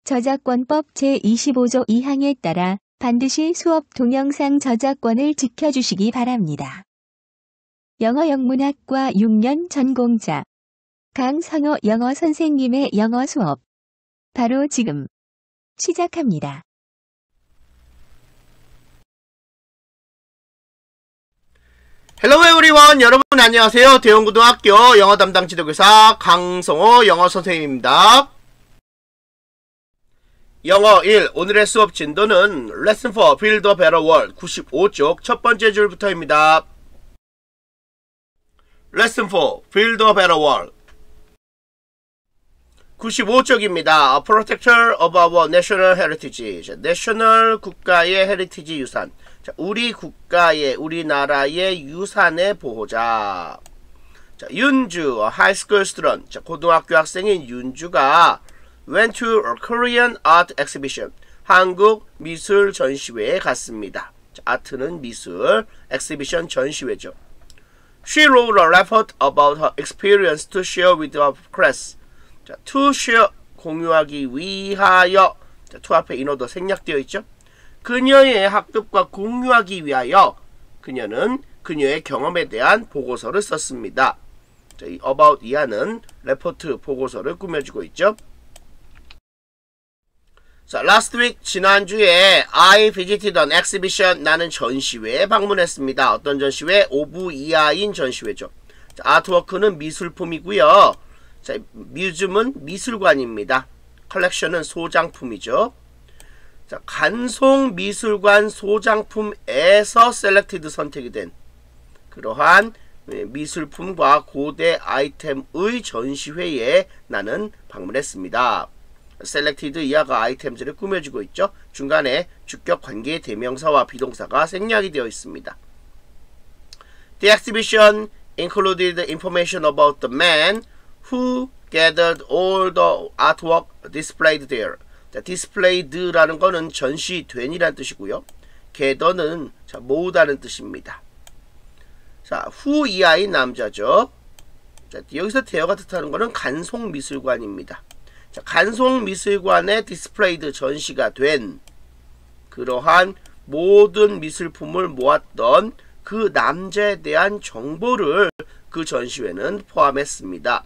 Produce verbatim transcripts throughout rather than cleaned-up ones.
저작권법 제이십오조 이항에 따라 반드시 수업 동영상 저작권을 지켜주시기 바랍니다. 영어 영문학과 육 년 전공자 강선호 영어 선생님의 영어 수업 바로 지금 시작합니다. Hello everyone! 여러분 안녕하세요. 대원고등학교 영어 담당 지도교사 강성호 영어 선생님입니다. 영어 일 오늘의 수업 진도는 Lesson 사 Build a Better World 구십오쪽 첫 번째 줄부터입니다. Lesson 사 Build a Better World 구십오쪽입니다. A Protector of our National Heritage. 자, National 국가의 헤리티지 유산. 자, 우리 국가의, 우리나라의 유산의 보호자. 자, 윤주, a high school student. 자, 고등학교 학생인 윤주가 went to a Korean art exhibition. 한국 미술 전시회에 갔습니다. 자, 아트는 미술, exhibition 전시회죠. She wrote a report about her experience to share with her class. 자, to share, 공유하기 위하여. 자, to 앞에 인어도 생략되어 있죠. 그녀의 학급과 공유하기 위하여 그녀는 그녀의 경험에 대한 보고서를 썼습니다. 자, 이 about 이하는 레포트 보고서를 꾸며주고 있죠. 자, last week 지난주에 I visited an exhibition. 나는 전시회에 방문했습니다. 어떤 전시회? 오부 이하인 전시회죠. 자, 아트워크는 미술품이고요. 자, 뮤즘은 미술관입니다. 컬렉션은 소장품이죠. 자, 간송미술관 소장품에서 셀렉티드 선택이 된 그러한 미술품과 고대 아이템의 전시회에 나는 방문했습니다. 셀렉티드 이하가 아이템즈를 꾸며주고 있죠. 중간에 주격 관계의 대명사와 비동사가 생략이 되어 있습니다. The exhibition included information about the man who gathered all the artwork displayed there. 자, displayed라는 거는 전시된이라는 뜻이고요. gather는 자, 모으다는 뜻입니다. 자, who 이하인 남자죠. 자, 여기서 대어가 뜻하는 거는 간송미술관입니다. 자, 간송미술관에 displayed 전시가 된 그러한 모든 미술품을 모았던 그 남자에 대한 정보를 그 전시회는 포함했습니다.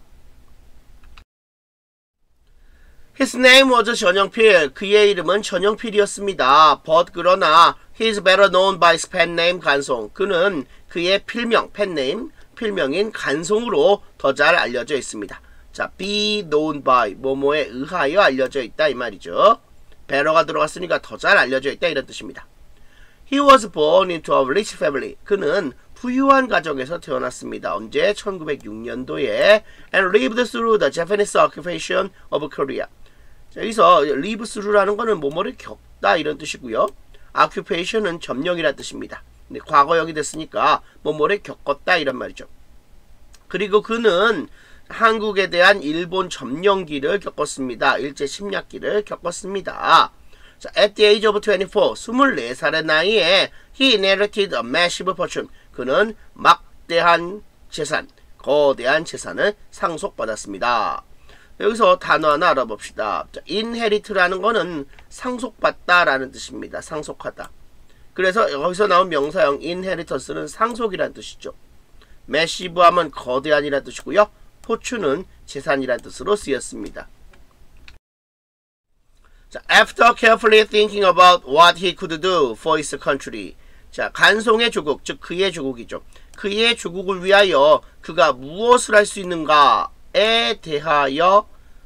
His name was 전영필. 그의 이름은 전영필이었습니다. But 그러나 he is better known by his pen name 간송. 그는 그의 필명, 펜네임, 필명인 간송으로 더 잘 알려져 있습니다. 자, be known by 뭐뭐에 의하여 알려져 있다 이 말이죠. better가 들어갔으니까 더 잘 알려져 있다 이런 뜻입니다. He was born into a rich family. 그는 부유한 가정에서 태어났습니다. 언제? 천구백육년도에 and lived through the Japanese occupation of Korea. 자, 여기서 live through라는 거는 뭐뭐를 겪다 이런 뜻이고요. occupation은 점령이란 뜻입니다. 근데 과거형이 됐으니까 뭐뭐를 겪었다 이런 말이죠. 그리고 그는 한국에 대한 일본 점령기를 겪었습니다. 일제 침략기를 겪었습니다. 자, at the age of twenty-four, 스물네 살의 나이에 he inherited a massive fortune. 그는 막대한 재산, 거대한 재산을 상속받았습니다. 여기서 단어 하나 알아봅시다. 자, inherit라는 거는 상속받다라는 뜻입니다. 상속하다. 그래서 여기서 나온 명사형 inheritance는 상속이라는 뜻이죠. massive 하면 거대한이라는 뜻이고요. fortune은 재산이라는 뜻으로 쓰였습니다. 자, after carefully thinking about what he could do for his country. 자, 간송의 조국, 즉 그의 조국이죠. 그의 조국을 위하여 그가 무엇을 할 수 있는가에 대하여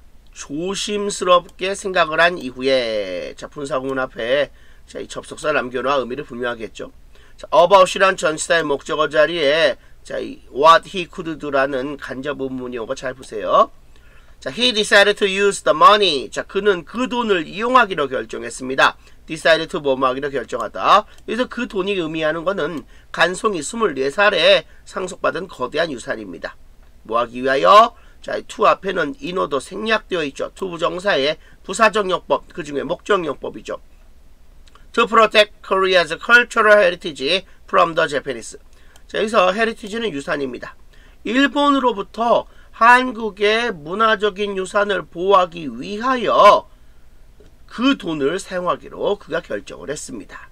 조심스럽게 생각을 한 이후에 자, 분사구문 앞에 자, 이 접속사 남겨놓아 의미를 분명하게 했죠. 자, about이란 전치사의 목적어 자리에 자, 이 what he could do라는 간접 의문 용어 잘 보세요. 자, he decided to use the money. 자, 그는 그 돈을 이용하기로 결정했습니다. decided to 뭐뭐 하기로 결정하다. 그래서 그 돈이 의미하는 것은 간송이 스물네 살에 상속받은 거대한 유산입니다. 뭐 하기 위하여? 자, to 앞에는 인어도 생략되어 있죠. to 부정사의 부사적 용법, 그 중에 목적 용법이죠. To protect Korea's cultural heritage from the Japanese. 자, 여기서 heritage는 유산입니다. 일본으로부터 한국의 문화적인 유산을 보호하기 위하여 그 돈을 사용하기로 그가 결정을 했습니다.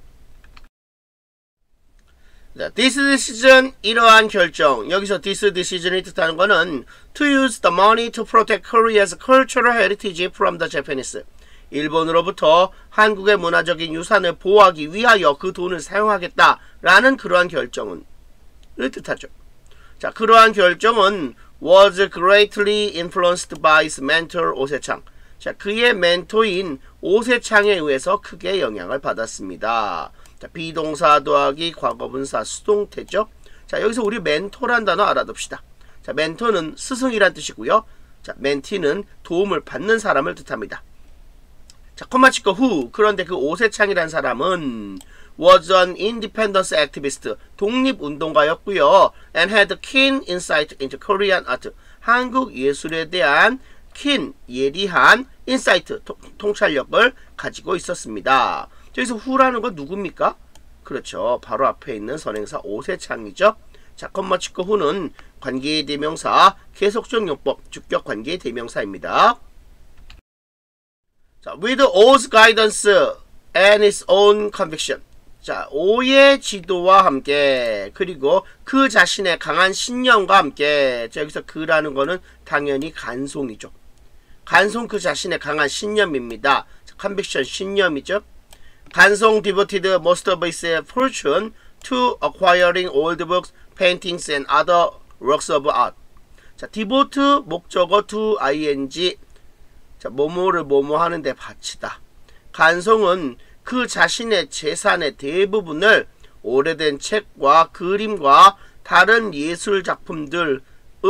This decision, 이러한 결정. 여기서 this decision이 뜻하는 것은 to use the money to protect Korea's cultural heritage from the Japanese. 일본으로부터 한국의 문화적인 유산을 보호하기 위하여 그 돈을 사용하겠다라는 그러한 결정을 뜻하죠. 자, 그러한 결정은 was greatly influenced by his mentor 오세창. 자, 그의 멘토인 오세창에 의해서 크게 영향을 받았습니다. 자, 비동사 더하기 과거분사 수동태죠. 자, 여기서 우리 멘토란 단어 알아둡시다. 자, 멘토는 스승이란 뜻이고요. 자, 멘티는 도움을 받는 사람을 뜻합니다. 자, 콤마 치고 who. 그런데 그 오세창이란 사람은 was an independence activist. 독립운동가였고요. and had keen insight into Korean art. 한국 예술에 대한 keen, 예리한 insight, 통찰력을 가지고 있었습니다. 여기서 who라는 건 누굽니까? 그렇죠. 바로 앞에 있는 선행사 오세창이죠. 자, 콤마 치고 who는 관계의 대명사, 계속적 용법, 주격 관계의 대명사입니다. 자, with O's guidance and his own conviction. 자, 오의 지도와 함께, 그리고 그 자신의 강한 신념과 함께. 자, 여기서 그라는 거는 당연히 간송이죠. 간송 그 자신의 강한 신념입니다. 자, conviction 신념이죠. 간송 devoted most of his fortune to acquiring old books, paintings and other works of art. 자, devote 목적어 to ing. 자, 뭐뭐를 뭐뭐 하는데 바치다. 간송은 그 자신의 재산의 대부분을 오래된 책과 그림과 다른 예술 작품들을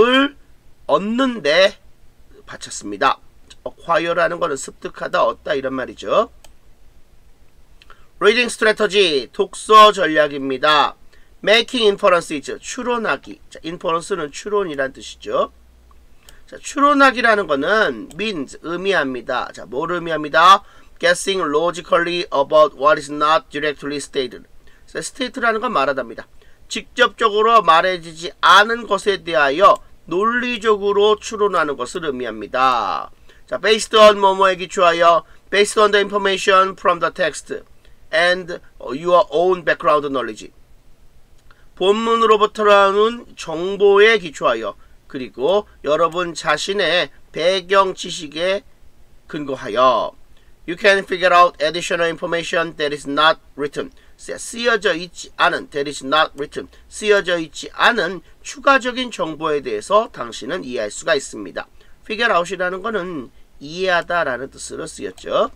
얻는데 바쳤습니다. acquire라는 거는 습득하다, 얻다 이런 말이죠. reading strategy, 독서 전략입니다. making inferences, 추론하기. 자, inference는 추론이란 뜻이죠. 자, 추론하기라는 거는 means, 의미합니다. 자, 뭘 의미합니다? guessing logically about what is not directly stated. 자, state라는 건 말하답니다. 직접적으로 말해지지 않은 것에 대하여 논리적으로 추론하는 것을 의미합니다. 자, based on 뭐뭐에 기초하여, based on the information from the text and your own background knowledge. 본문으로부터 나오는 정보에 기초하여, 그리고 여러분 자신의 배경 지식에 근거하여 you can figure out additional information that is not written. 쓰여져 있지 않은, that is not written. 쓰여져 있지 않은 추가적인 정보에 대해서 당신은 이해할 수가 있습니다. figure out이라는 것은 이해하다 라는 뜻으로 쓰였죠.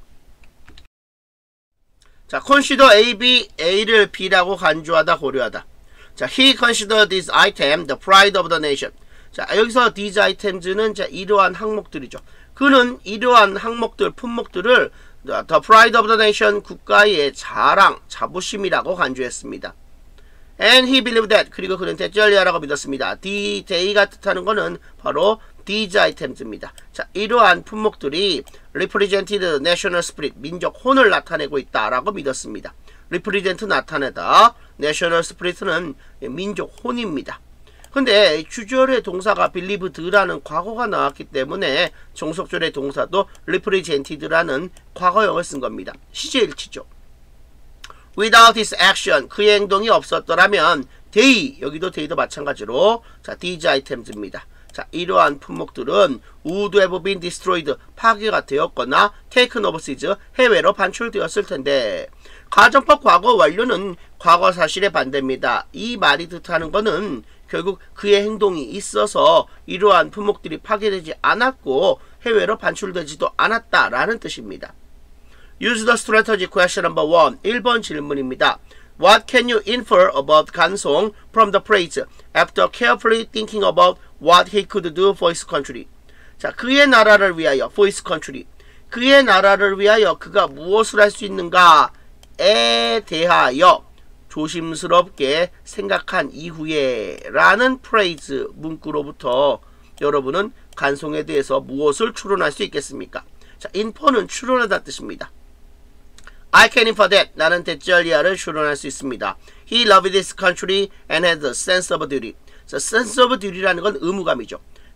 자, consider A, B, A를 B라고 간주하다, 고려하다. 자, he considered this item the pride of the nation. 자, 여기서 these items는 자, 이러한 항목들이죠. 그는 이러한 항목들, 품목들을 the pride of the nation, 국가의 자랑, 자부심이라고 간주했습니다. And he believed that, 그리고 그는 대절리아라고 믿었습니다. the, they가 뜻하는 것은 바로 these items입니다. 자, 이러한 품목들이 represented national spirit, 민족 혼을 나타내고 있다라고 믿었습니다. represent 나타내다, national spirit는 민족 혼입니다. 근데 주절의 동사가 believed라는 과거가 나왔기 때문에 종속절의 동사도 represented라는 과거형을 쓴 겁니다. 시제일치죠. Without his action, 그의 행동이 없었더라면 they, 여기도 they도 마찬가지로 자, these items입니다. 자, 이러한 품목들은 would have been destroyed, 파괴가 되었거나 taken overseas, 해외로 반출되었을 텐데, 가정법 과거 완료는 과거 사실의 반대입니다. 이 말이 뜻하는 것은 결국 그의 행동이 있어서 이러한 품목들이 파괴되지 않았고 해외로 반출되지도 않았다라는 뜻입니다. Use the strategy question number one. 일 번 질문입니다. What can you infer about 간송 from the phrase after carefully thinking about what he could do for his country? 자, 그의 나라를 위하여, for his country. 그의 나라를 위하여 그가 무엇을 할 수 있는가에 대하여 조심스럽게 생각한 이후에 라는 프레이즈 문구로부터 여러분은 간송에 대해서 무엇을 추론할 수 있겠습니까? 자, infer는 추론하다 뜻입니다. I can infer that. 나는 대절리아를 추론할 수 있습니다. He loved this country and had a sense of duty. 자, sense of duty라는 건 의무감이죠.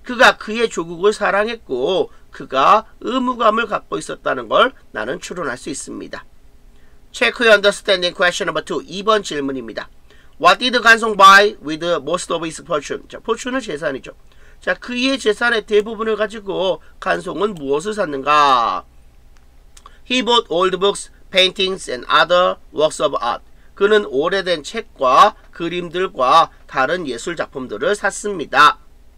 그가 그의 조국을 사랑했고 그가 의무감을 갖고 있었다는 걸 나는 추론할 수 있습니다. Check your understanding question number two. 이 번 질문입니다. What did 간송 buy with most of his fortune? 자, fortune은 재산이죠. 자, 그의 재산의 대부분을 가지고 간송은 무엇을 샀는가? He bought old books, paintings, and other works of art. 그는 오래된 책과 그림들과 다른 예술 작품들을 샀습니다.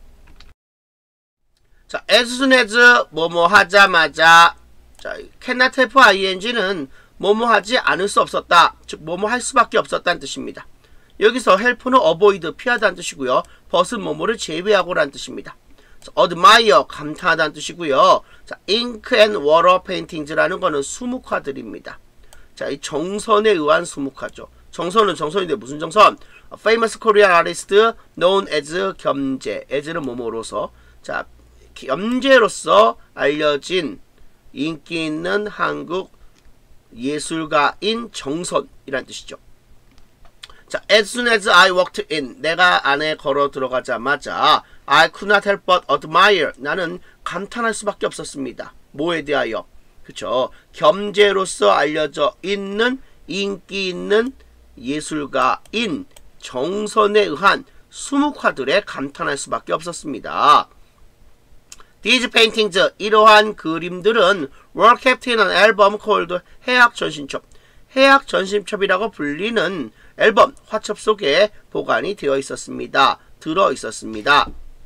자, as soon as 뭐뭐 하자마자, 자, cannot help ing는 뭐뭐 하지 않을 수 없었다, 즉 뭐뭐 할 수밖에 없었다는 뜻입니다. 여기서 help는 avoid, 피하다는 뜻이고요. but은 뭐뭐를 제외하고라는 뜻입니다. 자, admire, 감탄하다는 뜻이고요. 자, ink and water paintings라는 거는 수묵화들입니다. 자, 이 정선에 의한 수묵화죠. 정선은 정선인데 무슨 정선? A famous Korean artist known as 겸재. as는 뭐뭐로서. 자, 겸재로서 알려진 인기 있는 한국 예술가인 정선이란 뜻이죠. 자, as soon as I walked in, 내가 안에 걸어 들어가자마자 I could not help but admire, 나는 감탄할 수밖에 없었습니다. 뭐에 대하여? 그쵸? 겸재로서 알려져 있는 인기 있는 예술가인 정선에 의한 수묵화들에 감탄할 수밖에 없었습니다. These paintings, 이러한 그림들은 were kept in an album called 해학 전신첩, 해학 전신첩이라고 불리는 앨범, 화첩 속에 보관이 되어 있었습니다. 들어 있었습니다.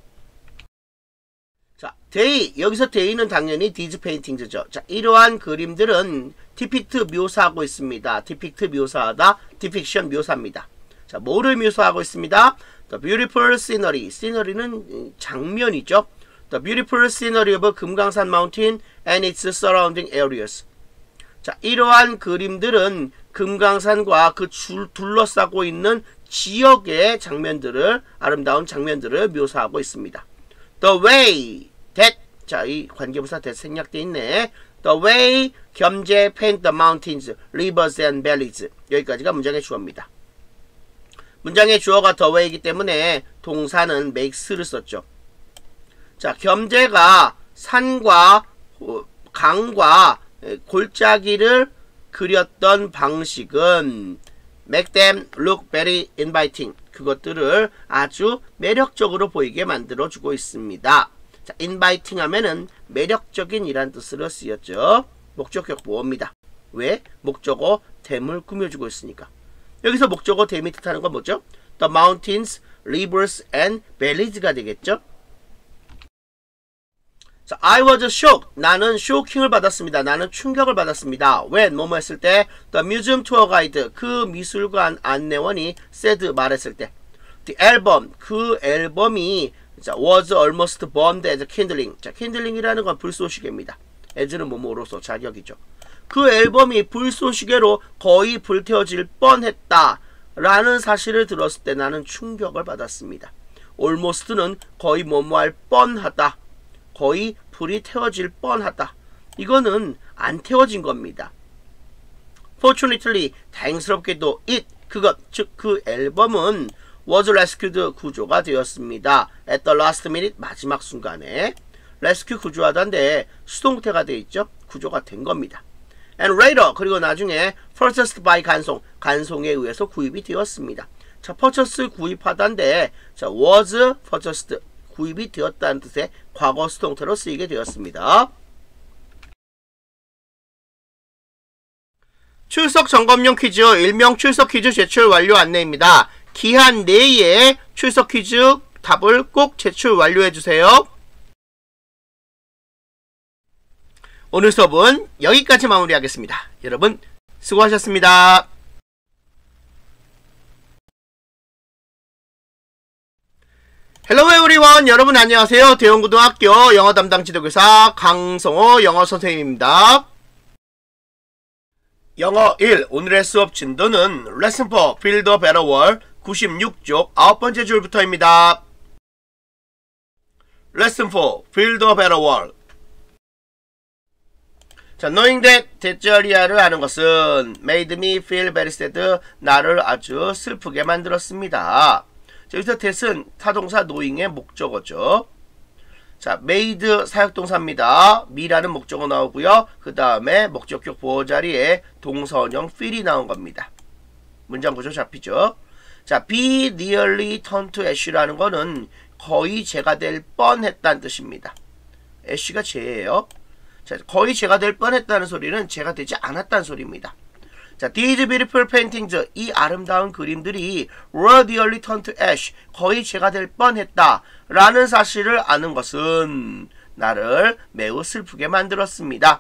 자, they, 여기서 they는 당연히 these paintings죠. 자, 이러한 그림들은 depict 묘사하고 있습니다. depict 묘사하다, depiction 묘사입니다. 자, 뭐를 묘사하고 있습니다? The beautiful scenery, scenery는 장면이죠. The beautiful scenery of 금강산 mountain and its surrounding areas. 자, 이러한 그림들은 금강산과 그 줄 둘러싸고 있는 지역의 장면들을, 아름다운 장면들을 묘사하고 있습니다. The way that, 자, 이 관계부사 that 생략되어 있네. The way 겸재 paint the mountains, rivers and valleys. 여기까지가 문장의 주어입니다. 문장의 주어가 the way이기 때문에 동사는 makes를 썼죠. 자, 겸재가 산과 강과 골짜기를 그렸던 방식은 make them look very inviting, 그것들을 아주 매력적으로 보이게 만들어주고 있습니다. 자, inviting 하면은 매력적인 이란 뜻으로 쓰였죠. 목적격 보어입니다. 왜? 목적어 댐을 꾸며주고 있으니까. 여기서 목적어 댐이 뜻하는 건 뭐죠? The mountains, rivers and valleys가 되겠죠. 자, I was shocked. 나는 쇼킹을 받았습니다. 나는 충격을 받았습니다. when, 뭐뭐 했을 때, the museum tour guide, 그 미술관 안내원이 said, 말했을 때, the album, 그 앨범이 자, was almost burned as kindling. 자, kindling이라는 건 불쏘시개입니다. as는 뭐뭐로서 자격이죠. 그 앨범이 불쏘시개로 거의 불태워질 뻔했다 라는 사실을 들었을 때 나는 충격을 받았습니다. almost는 거의 뭐뭐 할 뻔하다, 거의 불이 태워질 뻔하다. 이거는 안 태워진 겁니다. Fortunately, 다행스럽게도 it, 그것, 즉 그 앨범은 was rescued, 구조가 되었습니다. At the last minute, 마지막 순간에. rescue 구조하다인데 수동태가 되어 있죠. 구조가 된 겁니다. And later, 그리고 나중에 purchased by 간송, 간송에 의해서 구입이 되었습니다. 자, purchase 구입하다인데 자, was purchased, 구입이 되었다는 뜻의 과거 수동태로 쓰이게 되었습니다. 출석 점검용 퀴즈, 일명 출석 퀴즈 제출 완료 안내입니다. 기한 내에 출석 퀴즈 답을 꼭 제출 완료해주세요. 오늘 수업은 여기까지 마무리하겠습니다. 여러분 수고하셨습니다. 헬로 에브리원, 여러분 안녕하세요. 대원고등학교 영어 담당 지도교사 강성호 영어 선생님입니다. 영어 일, 오늘의 수업 진도는 레슨 사 Build a Better World 구십육 쪽 아홉 번째 줄부터입니다. 레슨 사 Build a Better World. 자, knowing that 대절이야를 아는 것은 made me feel very sad, 나를 아주 슬프게 만들었습니다. 자, 여기서 that은 타동사 knowing의 목적어죠. 자, made 사역동사입니다. 미라는 목적어 나오고요. 그 다음에 목적격 보호 자리에 동사원형 feel이 나온 겁니다. 문장 구조 잡히죠? 자, be nearly turned to ash라는 거는 거의 재가 될 뻔했다는 뜻입니다. ash가 재예요. 자, 거의 재가 될 뻔했다는 소리는 재가 되지 않았다는 소리입니다. 자, these beautiful paintings, 이 아름다운 그림들이 were nearly turned to ash, 거의 재가 될 뻔했다 라는 사실을 아는 것은 나를 매우 슬프게 만들었습니다.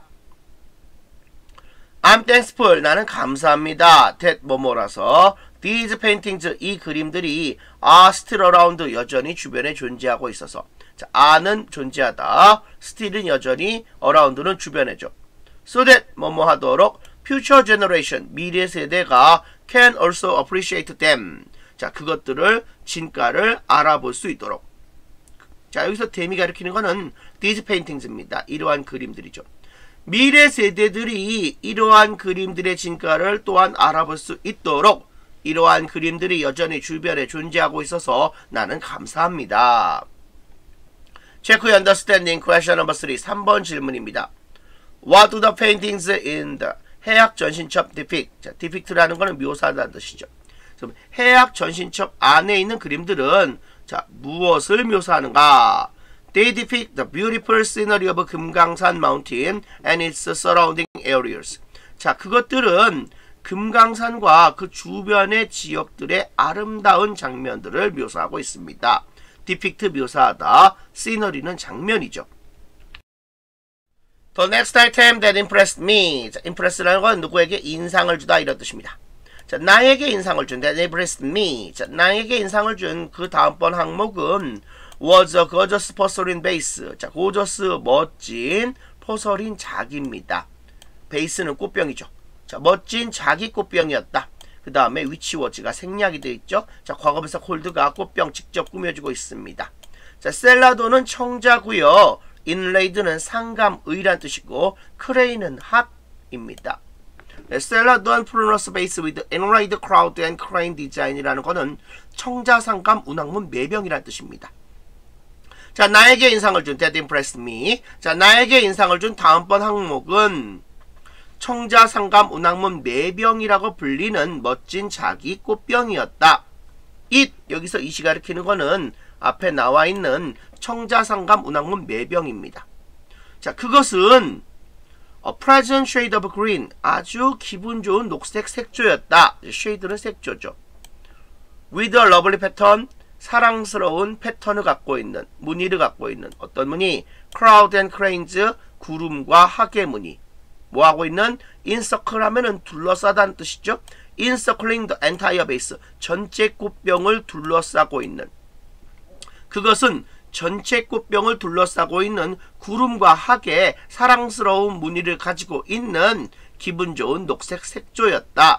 I'm thankful, 나는 감사합니다. that 뭐뭐라서 these paintings, 이 그림들이 are still around, 여전히 주변에 존재하고 있어서. 자, are는 존재하다, still은 여전히, around는 주변에죠. so that 뭐뭐 하도록 future generation, 미래 세대가 can also appreciate them. 자, 그것들을 진가를 알아볼 수 있도록. 자, 여기서 them이 가리키는 거는 these paintings입니다. 이러한 그림들이죠. 미래 세대들이 이러한 그림들의 진가를 또한 알아볼 수 있도록 이러한 그림들이 여전히 주변에 존재하고 있어서 나는 감사합니다. Check your understanding. Question number three. 삼 번 질문입니다. What do the paintings in the 해약 전신첩 depict. 자, depict라는 거는 묘사하다는 뜻이죠. 그럼 해약 전신첩 안에 있는 그림들은 자, 무엇을 묘사하는가? They depict the beautiful scenery of 금강산 mountain and its surrounding areas. 자, 그것들은 금강산과 그 주변의 지역들의 아름다운 장면들을 묘사하고 있습니다. depict 묘사하다, scenery는 장면이죠. The next item that impressed me. 자, impress라는 건 누구에게 인상을 주다 이런 뜻입니다. 자, 나에게 인상을 준 that impressed me. 자, 나에게 인상을 준 그 다음번 항목은 was a gorgeous porcelain vase. 자, gorgeous 멋진 포서린 자기입니다. 베이스는 꽃병이죠. 자, 멋진 자기 꽃병이었다. 그 다음에 which was가 생략이 되어 있죠. 자, 과거분사 콜드가 꽃병 직접 꾸며주고 있습니다. 자, 셀라도는 청자고요. 인레이드는 상감의란 뜻이고 크레인은 핫입니다. 셀라도한 프로너스 베이스 with inlaid crowd and crane design이라는 거는 청자상감 운항문 매병이란 뜻입니다. 자, 나에게 인상을 준 that impressed me. 자, 나에게 인상을 준 다음번 항목은 청자상감 운항문 매병이라고 불리는 멋진 자기 꽃병이었다. it, 여기서 it이 가리키는 거는 앞에 나와 있는 청자상감 운항문 매병입니다. 자, 그것은 a pleasant shade of green, 아주 기분 좋은 녹색 색조였다. shade는 색조죠. with a lovely pattern, 사랑스러운 패턴을 갖고 있는, 무늬를 갖고 있는 어떤 무늬? cloud and cranes, 구름과 하계 무늬. 뭐 하고 있는? encircle 하면은 둘러싸다는 뜻이죠. encircling the entire base, 전체 꽃병을 둘러싸고 있는. 그것은 전체 꽃병을 둘러싸고 있는 구름과 하계 사랑스러운 무늬를 가지고 있는 기분 좋은 녹색 색조였다.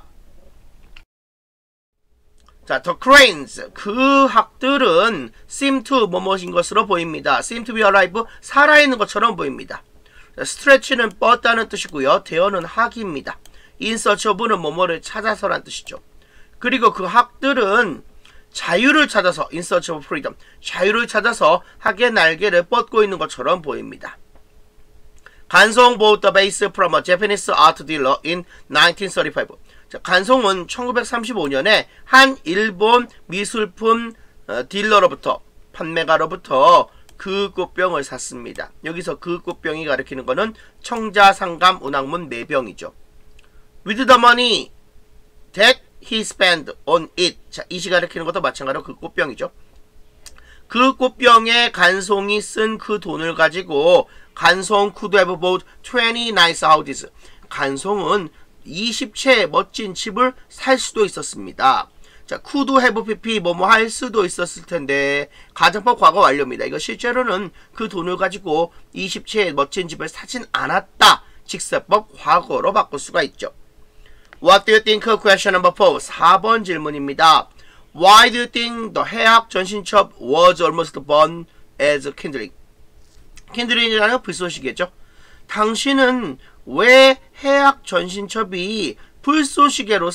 자, the cranes, 그 학들은 seem to 뭐뭐인 것으로 보입니다. seem to be alive, 살아있는 것처럼 보입니다. stretch는 뻗다는 뜻이고요. 대어는 학입니다. in search of는 뭐뭐를 찾아서란 뜻이죠. 그리고 그 학들은 자유를 찾아서 in search of freedom, 자유를 찾아서 학의 날개를 뻗고 있는 것처럼 보입니다. 간송 bought the vase from a Japanese art dealer in nineteen thirty-five. 자, 간송은 천구백삼십오 년에 한 일본 미술품 어, 딜러로부터, 판매가로부터 그 꽃병을 샀습니다. 여기서 그 꽃병이 가리키는 것은 청자상감 운항문 매병이죠. With the money that he spent on it. 자, 이시 가리키는 것도 마찬가지로 그 꽃병이죠. 그 꽃병에 간송이 쓴 그 돈을 가지고 간송 could have bought twenty nice houses. 간송은 이십 채의 멋진 집을 살 수도 있었습니다. 자, could have pp 뭐뭐 할 수도 있었을 텐데 가정법 과거 완료입니다. 이거 실제로는 그 돈을 가지고 이십 채의 멋진 집을 사진 않았다. 직설법 과거로 바꿀 수가 있죠. What do you think? Question number four. 사 번 질문입니다. Why do you think the 해학 전신첩 was almost burned as kindling? kindling이라는 불쏘시개죠. 당신은 왜 해학 전신첩이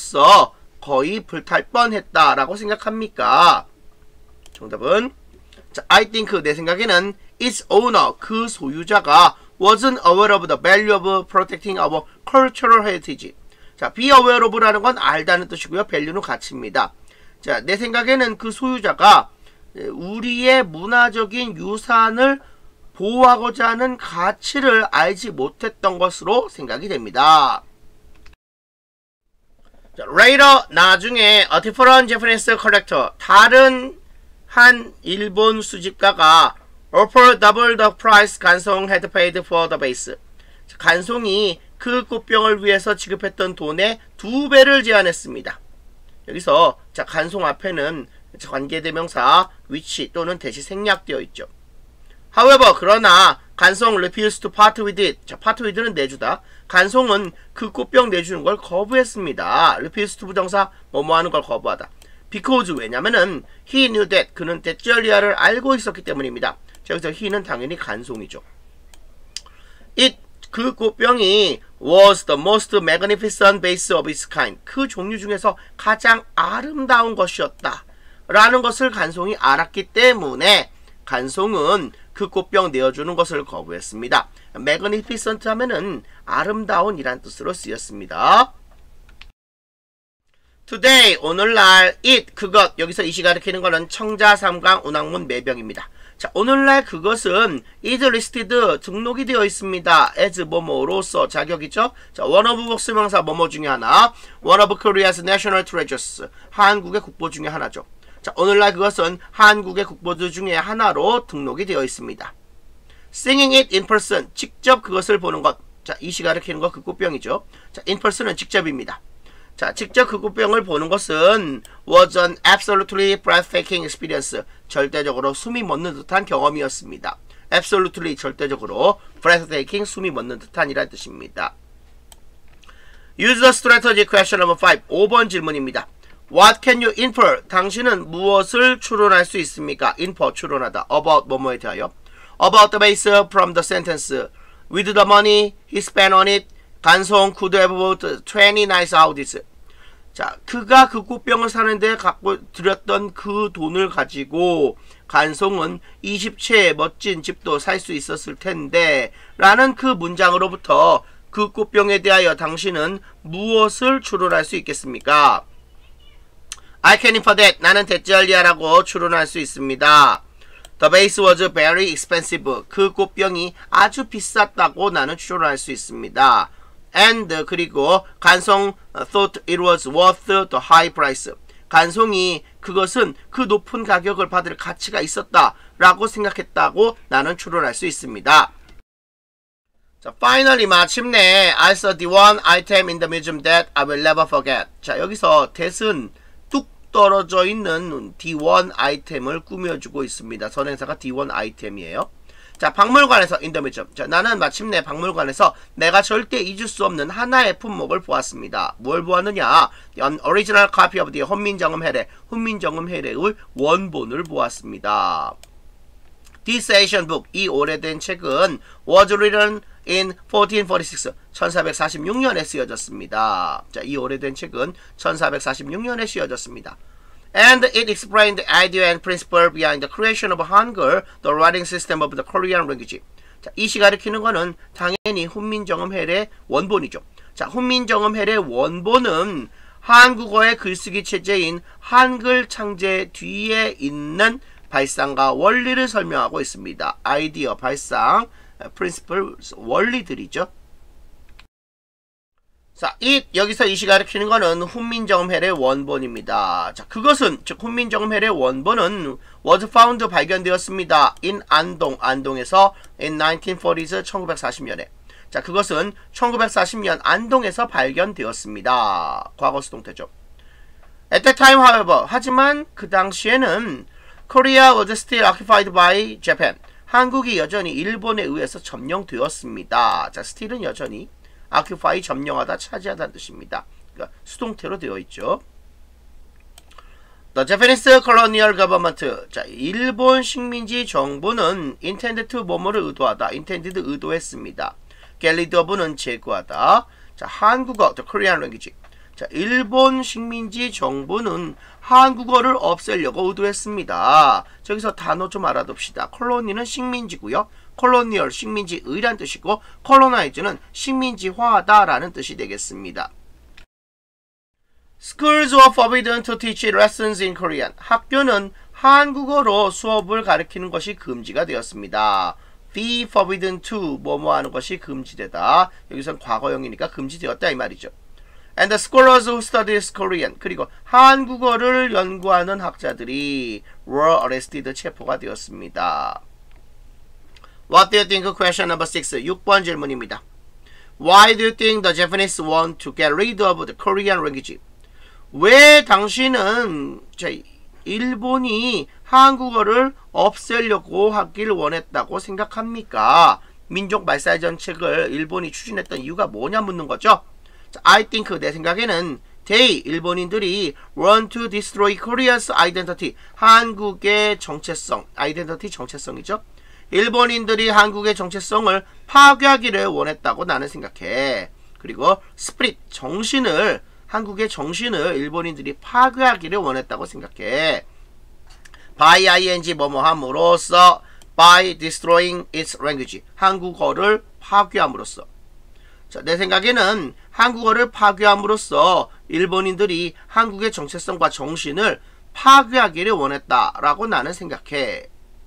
불쏘시개로서 거의 불탈 뻔했다라고 생각합니까? 정답은 자, I think 내 생각에는 its owner 그 소유자가 wasn't aware of the value of protecting our cultural heritage. 자, be aware of라는 건 알다는 뜻이고요. value는 가치입니다. 자, 내 생각에는 그 소유자가 우리의 문화적인 유산을 보호하고자 하는 가치를 알지 못했던 것으로 생각이 됩니다. 자, later 나중에 a different Japanese collector 다른 한 일본 수집가가 offer double the price 간송 had paid for the base. 자, 간송이 그 꽃병을 위해서 지급했던 돈의 두 배를 제안했습니다. 여기서 자, 간송 앞에는 관계대명사 which 또는 대시 생략되어 있죠. However, 그러나 간송 refused to part with it. 자, part with는 내주다. 간송은 그 꽃병 내주는 걸 거부했습니다. refused to 부정사 뭐뭐 하는 걸 거부하다. because 왜냐면은 he knew that 그는 데쩔리아를 알고 있었기 때문입니다. 자, 여기서 he는 당연히 간송이죠. it 그 꽃병이 was the most magnificent vase of its kind. 그 종류 중에서 가장 아름다운 것이었다. 라는 것을 간송이 알았기 때문에 간송은 그 꽃병 내어주는 것을 거부했습니다. magnificent 하면은 아름다운 이란 뜻으로 쓰였습니다. today 오늘날 it 그것 여기서 이시 가리키는 것은 청자 삼강 운항문 매병입니다. 자, 오늘날 그것은 is listed 등록이 되어 있습니다. as 뭐뭐로서 자격이죠. 자, one of 복수명사 뭐뭐 중에 하나 one of Korea's national treasures 한국의 국보 중에 하나죠. 자, 오늘날 그것은 한국의 국보들 중에 하나로 등록이 되어 있습니다. Singing it in person 직접 그것을 보는 것. 자, 이시 가리키는 것 그 꽃병이죠. 자, in person은 직접입니다. 자, 직접 그 꽃병을 보는 것은 was an absolutely breathtaking experience. 절대적으로 숨이 멎는 듯한 경험이었습니다. absolutely 절대적으로 breathtaking 숨이 멎는 듯한이란 뜻입니다. Use the strategy question number five. 오 번 질문입니다. What can you infer? 당신은 무엇을 추론할 수 있습니까? infer 추론하다. about 뭐뭐에 대하여. About the base from the sentence. With the money he spent on it. 간송 could have bought twenty nice houses. 자, 그가 그 꽃병을 사는데 갖고 들였던 그 돈을 가지고 간송은 이십 채의 멋진 집도 살 수 있었을 텐데 라는 그 문장으로부터 그 꽃병에 대하여 당신은 무엇을 추론할 수 있겠습니까? I can infer that. 나는 대절리아라고 추론할 수 있습니다. The vase was very expensive. 그 꽃병이 아주 비쌌다고 나는 추론할 수 있습니다. And 그리고 간송 thought it was worth the high price. 간송이 그것은 그 높은 가격을 받을 가치가 있었다 라고 생각했다고 나는 추론할 수 있습니다. 자, finally 마침내 I saw the one item in the museum that I will never forget. 자, 여기서 that은 뚝 떨어져 있는 디 원 아이템을 꾸며주고 있습니다. 선행사가 디 원 아이템이에요. 자, 박물관에서 in the museum. 자, 나는 마침내 박물관에서 내가 절대 잊을 수 없는 하나의 품목을 보았습니다. 뭘 보았느냐? An original copy of the 훈민정음 해례, 훈민정음 해례의 원본을 보았습니다. This ancient book, 이 오래된 책은 was written in fourteen forty-six, 천사백사십육 년에 쓰여졌습니다. 자, 이 오래된 책은 천사백사십육 년에 쓰여졌습니다. And it explained the idea and principle behind the creation of Hangul, the writing system of the Korean language. 자, 이시 가리키는 거는 당연히 훈민정음 해례 원본이죠. 자, 훈민정음 해례 원본은 한국어의 글쓰기 체제인 한글 창제 뒤에 있는 발상과 원리를 설명하고 있습니다. 아이디어, 발상, principle, 원리들이죠. 자, 이 여기서 이시 가리키는 거는 훈민정음 해례 원본입니다. 자, 그것은 즉 훈민정음 해례 원본은 was found 발견되었습니다. in 안동, 안동에서 in nineteen forties, 천구백사십 년에. 자, 그것은 천구백사십 년 안동에서 발견되었습니다. 과거 수동태죠. At that time, however, 하지만 그 당시에는 Korea was still occupied by Japan. 한국이 여전히 일본에 의해서 점령되었습니다. 자, still은 여전히 occupy 점령하다, 차지하다는 뜻입니다. 그러니까 수동태로 되어 있죠. The Japanese colonial government. 자, 일본 식민지 정부는 intended to 뭐뭐를 의도하다, intended 의도했습니다. get rid of는 제거하다. 자, 한국어 the Korean language. 자, 일본 식민지 정부는 한국어를 없애려고 의도했습니다. 저기서 단어 좀 알아둡시다. 콜로니는 식민지고요. 콜로니얼 식민지의란 뜻이고 콜로나이즈는 식민지화하다라는 뜻이 되겠습니다. Schools were forbidden to teach lessons in Korean. 학교는 한국어로 수업을 가르치는 것이 금지가 되었습니다. Be forbidden to 뭐뭐 하는 것이 금지되다. 여기선 과거형이니까 금지되었다 이 말이죠. And the scholars who studied Korean. 그리고 한국어를 연구하는 학자들이 were arrested. 체포가 되었습니다. What do you think? Question number six. 육 번 질문입니다. Why do you think the Japanese want to get rid of the Korean language? 왜 당신은 일본이 한국어를 없애려고 하길 원했다고 생각합니까? 민족 말살 정책을 일본이 추진했던 이유가 뭐냐 묻는 거죠. I think 내 생각에는 they 일본인들이 want to destroy Korea's identity. 한국의 정체성, identity 정체성이죠. 일본인들이 한국의 정체성을 파괴하기를 원했다고 나는 생각해. 그리고 spirit 정신을 한국의 정신을 일본인들이 파괴하기를 원했다고 생각해. by ing 뭐뭐 함으로써 by destroying its language. 한국어를 파괴함으로써. 자, 내 생각에는 한국어를 파괴함으로써 일본인들이 한국의 정체성과 정신을 파괴하기를 원했다라고 나는 생각해.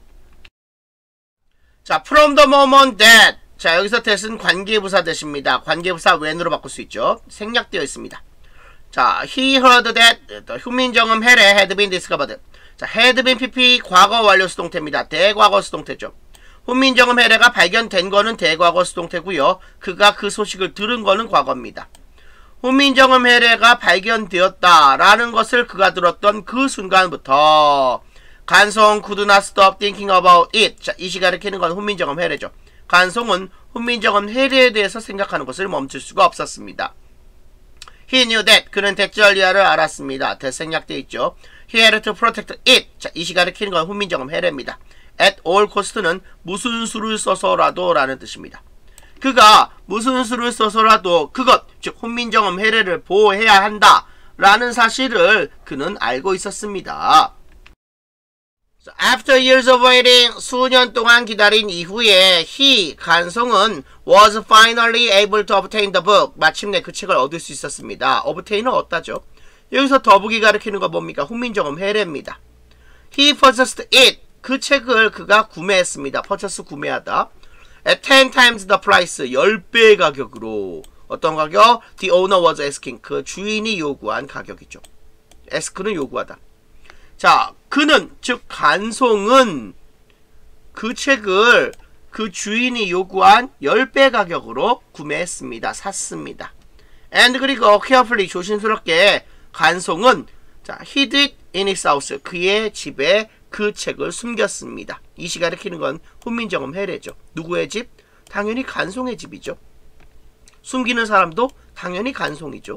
자, from the moment that. 자, 여기서 that은 관계부사 that입니다. 관계부사 when으로 바꿀 수 있죠. 생략되어 있습니다. 자, he heard that 훈민정음 해례 had been discovered. 자, had been pp 과거 완료 수동태입니다. 대과거 수동태죠. 훈민정음 해례가 발견된 거는 대과거 수동태고요. 그가 그 소식을 들은 거는 과거입니다. 훈민정음 해례가 발견되었다라는 것을 그가 들었던 그 순간부터 간송 could not stop thinking about it. 자, 이 시간을 캐는 건 훈민정음 해례죠. 간송은 훈민정음 해례에 대해서 생각하는 것을 멈출 수가 없었습니다. He knew that. 그는 대절리아를 알았습니다. 대생략되어 있죠. He had to protect it. 자, 이 시간을 캐는 건 훈민정음 해례입니다. At all cost는 무슨 수를 써서라도 라는 뜻입니다. 그가 무슨 수를 써서라도 그것, 즉 훈민정음 해례를 보호해야 한다 라는 사실을 그는 알고 있었습니다. So after years of waiting, 수년 동안 기다린 이후에 he, 간송은 was finally able to obtain the book. 마침내 그 책을 얻을 수 있었습니다. obtain은 얻다죠. 여기서 더북이 가리키는 거 뭡니까? 훈민정음 해례입니다. He purchased it. 그 책을 그가 구매했습니다. purchase 구매하다. At ten times the price. 십 배의 가격으로. 어떤 가격? The owner was asking. 그 주인이 요구한 가격이죠. ask는 요구하다. 자, 그는, 즉 간송은 그 책을 그 주인이 요구한 십 배 가격으로 구매했습니다. 샀습니다. And 그리고 carefully 조심스럽게 간송은 자, hid it in his house. 그의 집에 그 책을 숨겼습니다. 이 시간을 키는 건 훈민정음 해례죠. 누구의 집? 당연히 간송의 집이죠. 숨기는 사람도 당연히 간송이죠.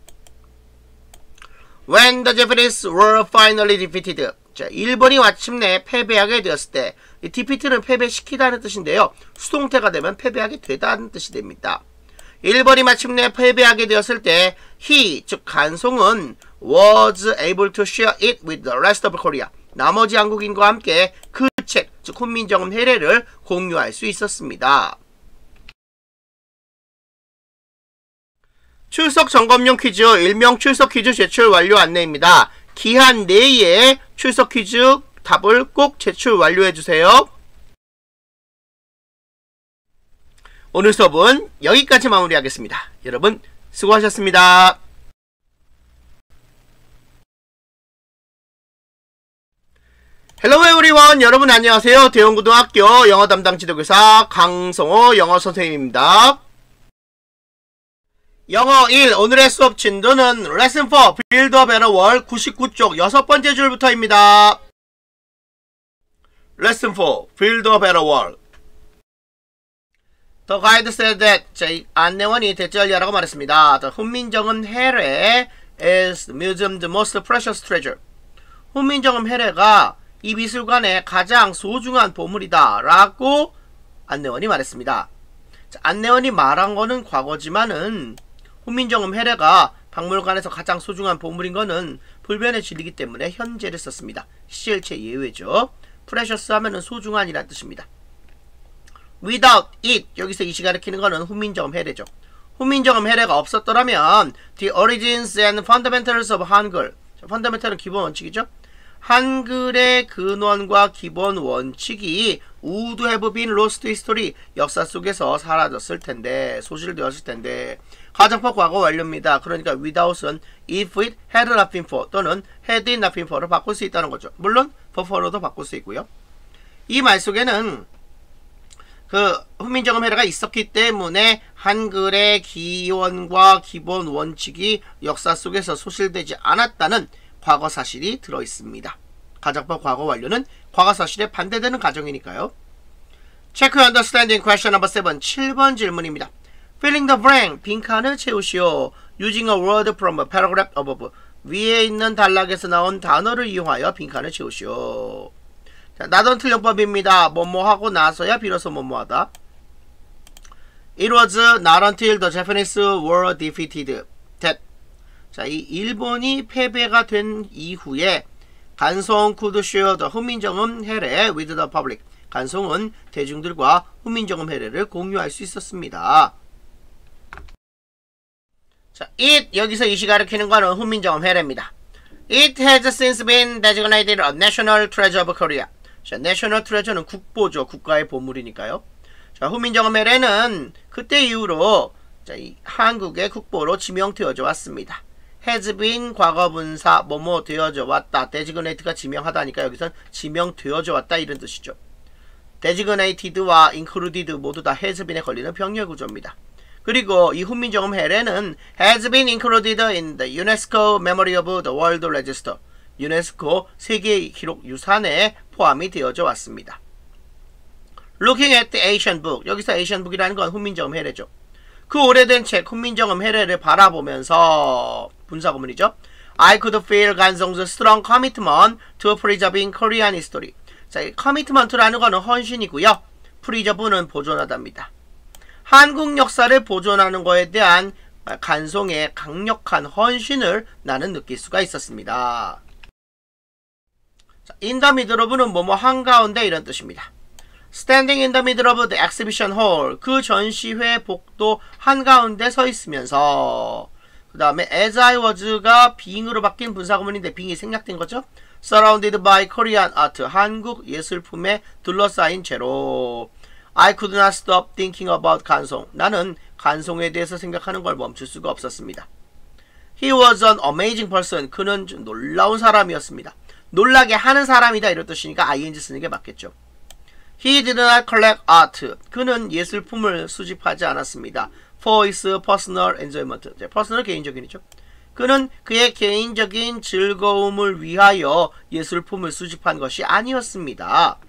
When the Japanese were finally defeated. 자, 일본이 마침내 패배하게 되었을 때, 이 defeat는 패배시키다는 뜻인데요. 수동태가 되면 패배하게 되다는 뜻이 됩니다. 일본이 마침내 패배하게 되었을 때, he, 즉 간송은 was able to share it with the rest of Korea. 나머지 한국인과 함께 그 책, 즉 훈민정음 해례를 공유할 수 있었습니다. 출석 점검용 퀴즈, 일명 출석 퀴즈 제출 완료 안내입니다. 기한 내에 출석 퀴즈 답을 꼭 제출 완료해주세요. 오늘 수업은 여기까지 마무리하겠습니다. 여러분 수고하셨습니다. 헬로 에브리원, 여러분 안녕하세요. 대원고등학교 영어 담당 지도교사 강성호 영어 선생님입니다. 영어 일, 오늘의 수업 진도는 레슨 사, Build a Better World 구십구 쪽 여섯 번째 줄부터입니다. 레슨 사, Build a Better World. The guide said that, 자, 안내원이 대절리아라고 말했습니다. The 훈민정음 해례 is the museum's most precious treasure. 훈민정음 해례가 이 미술관의 가장 소중한 보물이다 라고 안내원이 말했습니다. 자, 안내원이 말한 거는 과거지만은 훈민정음 해례가 박물관에서 가장 소중한 보물인 거는 불변의 진리이기 때문에 현재를 썼습니다. 시제일체 예외죠. precious 하면은 소중한이란 뜻입니다. without it, 여기서 이시 가리키는 거는 훈민정음 해례죠. 훈민정음 해례가 없었더라면 the origins and fundamentals of 한글, fundamental은 기본 원칙이죠. 한글의 근원과 기본 원칙이 would have been lost history, 역사 속에서 사라졌을 텐데, 소실되었을 텐데, 가정법 과거 완료입니다. 그러니까 without은 if it had not been for 또는 had it not been for로 바꿀 수 있다는 거죠. 물론 for for로도 바꿀 수 있고요. 이 말 속에는 그 훈민정음 해례가 있었기 때문에 한글의 기원과 기본 원칙이 역사 속에서 소실되지 않았다는 과거 사실이 들어있습니다. 가정법 과거 완료는 과거 사실에 반대되는 가정이니까요. Check your understanding question number seven. 칠 번 질문입니다. Filling the blank. 빈칸을 채우시오. Using a word from a paragraph above. 위에 있는 단락에서 나온 단어를 이용하여 빈칸을 채우시오. 자, 나던 틀령법입니다. 뭐뭐 하고 나서야 비로소 뭐뭐하다. It was not until the Japanese were defeated that. 자, 이 일본이 패배가 된 이후에 간송 could share the 훈민정음 해례 with the public. 간송은 대중들과 훈민정음 해례를 공유할 수 있었습니다. 자, it 여기서 이시 가리키는 거는 훈민정음 해례입니다. It has since been designated a national treasure of Korea. 자, national treasure는 국보죠. 국가의 보물이니까요. 자, 훈민정음 해례는 그때 이후로 자, 이 한국의 국보로 지명되어져 왔습니다. has been 과거분사 뭐뭐 되어져 왔다. designate가 지명하다니까 여기선 지명되어져 왔다 이런 뜻이죠. designated,와 included 모두 다 has been에 걸리는 병렬 구조입니다. 그리고 이 훈민정음 해례는 has been included in the UNESCO Memory of the World Register. 유네스코 세계 기록 유산에 포함이 되어져 왔습니다. Looking at the Asian book. 여기서 Asian book이라는 건 훈민정음 해례죠. 그 오래된 책 훈민정음 해례를 바라보면서 분사구문이죠. I could feel 간송's strong commitment to preserving Korean history. 자, 이 commitment라는 거는 헌신이고요. preserve는 보존하답니다. 한국 역사를 보존하는 거에 대한 간송의 강력한 헌신을 나는 느낄 수가 있었습니다. 자, in the middle of는 뭐뭐 한가운데 이런 뜻입니다. Standing in the middle of the exhibition hall. 그 전시회 복도 한가운데 서 있으면서 그 다음에 as I was가 being으로 바뀐 분사구문인데 being이 생략된 거죠. Surrounded by Korean art. 한국 예술품에 둘러싸인 채로 I could not stop thinking about 간송. 나는 간송에 대해서 생각하는 걸 멈출 수가 없었습니다. He was an amazing person. 그는 좀 놀라운 사람이었습니다. 놀라게 하는 사람이다 이런 뜻이니까 ing 쓰는 게 맞겠죠. He did not collect art. 그는 예술품을 수집하지 않았습니다. For his personal enjoyment. personal 개인적인이죠. 그는 그의 개인적인 즐거움을 위하여 예술품을 수집한 것이 아니었습니다.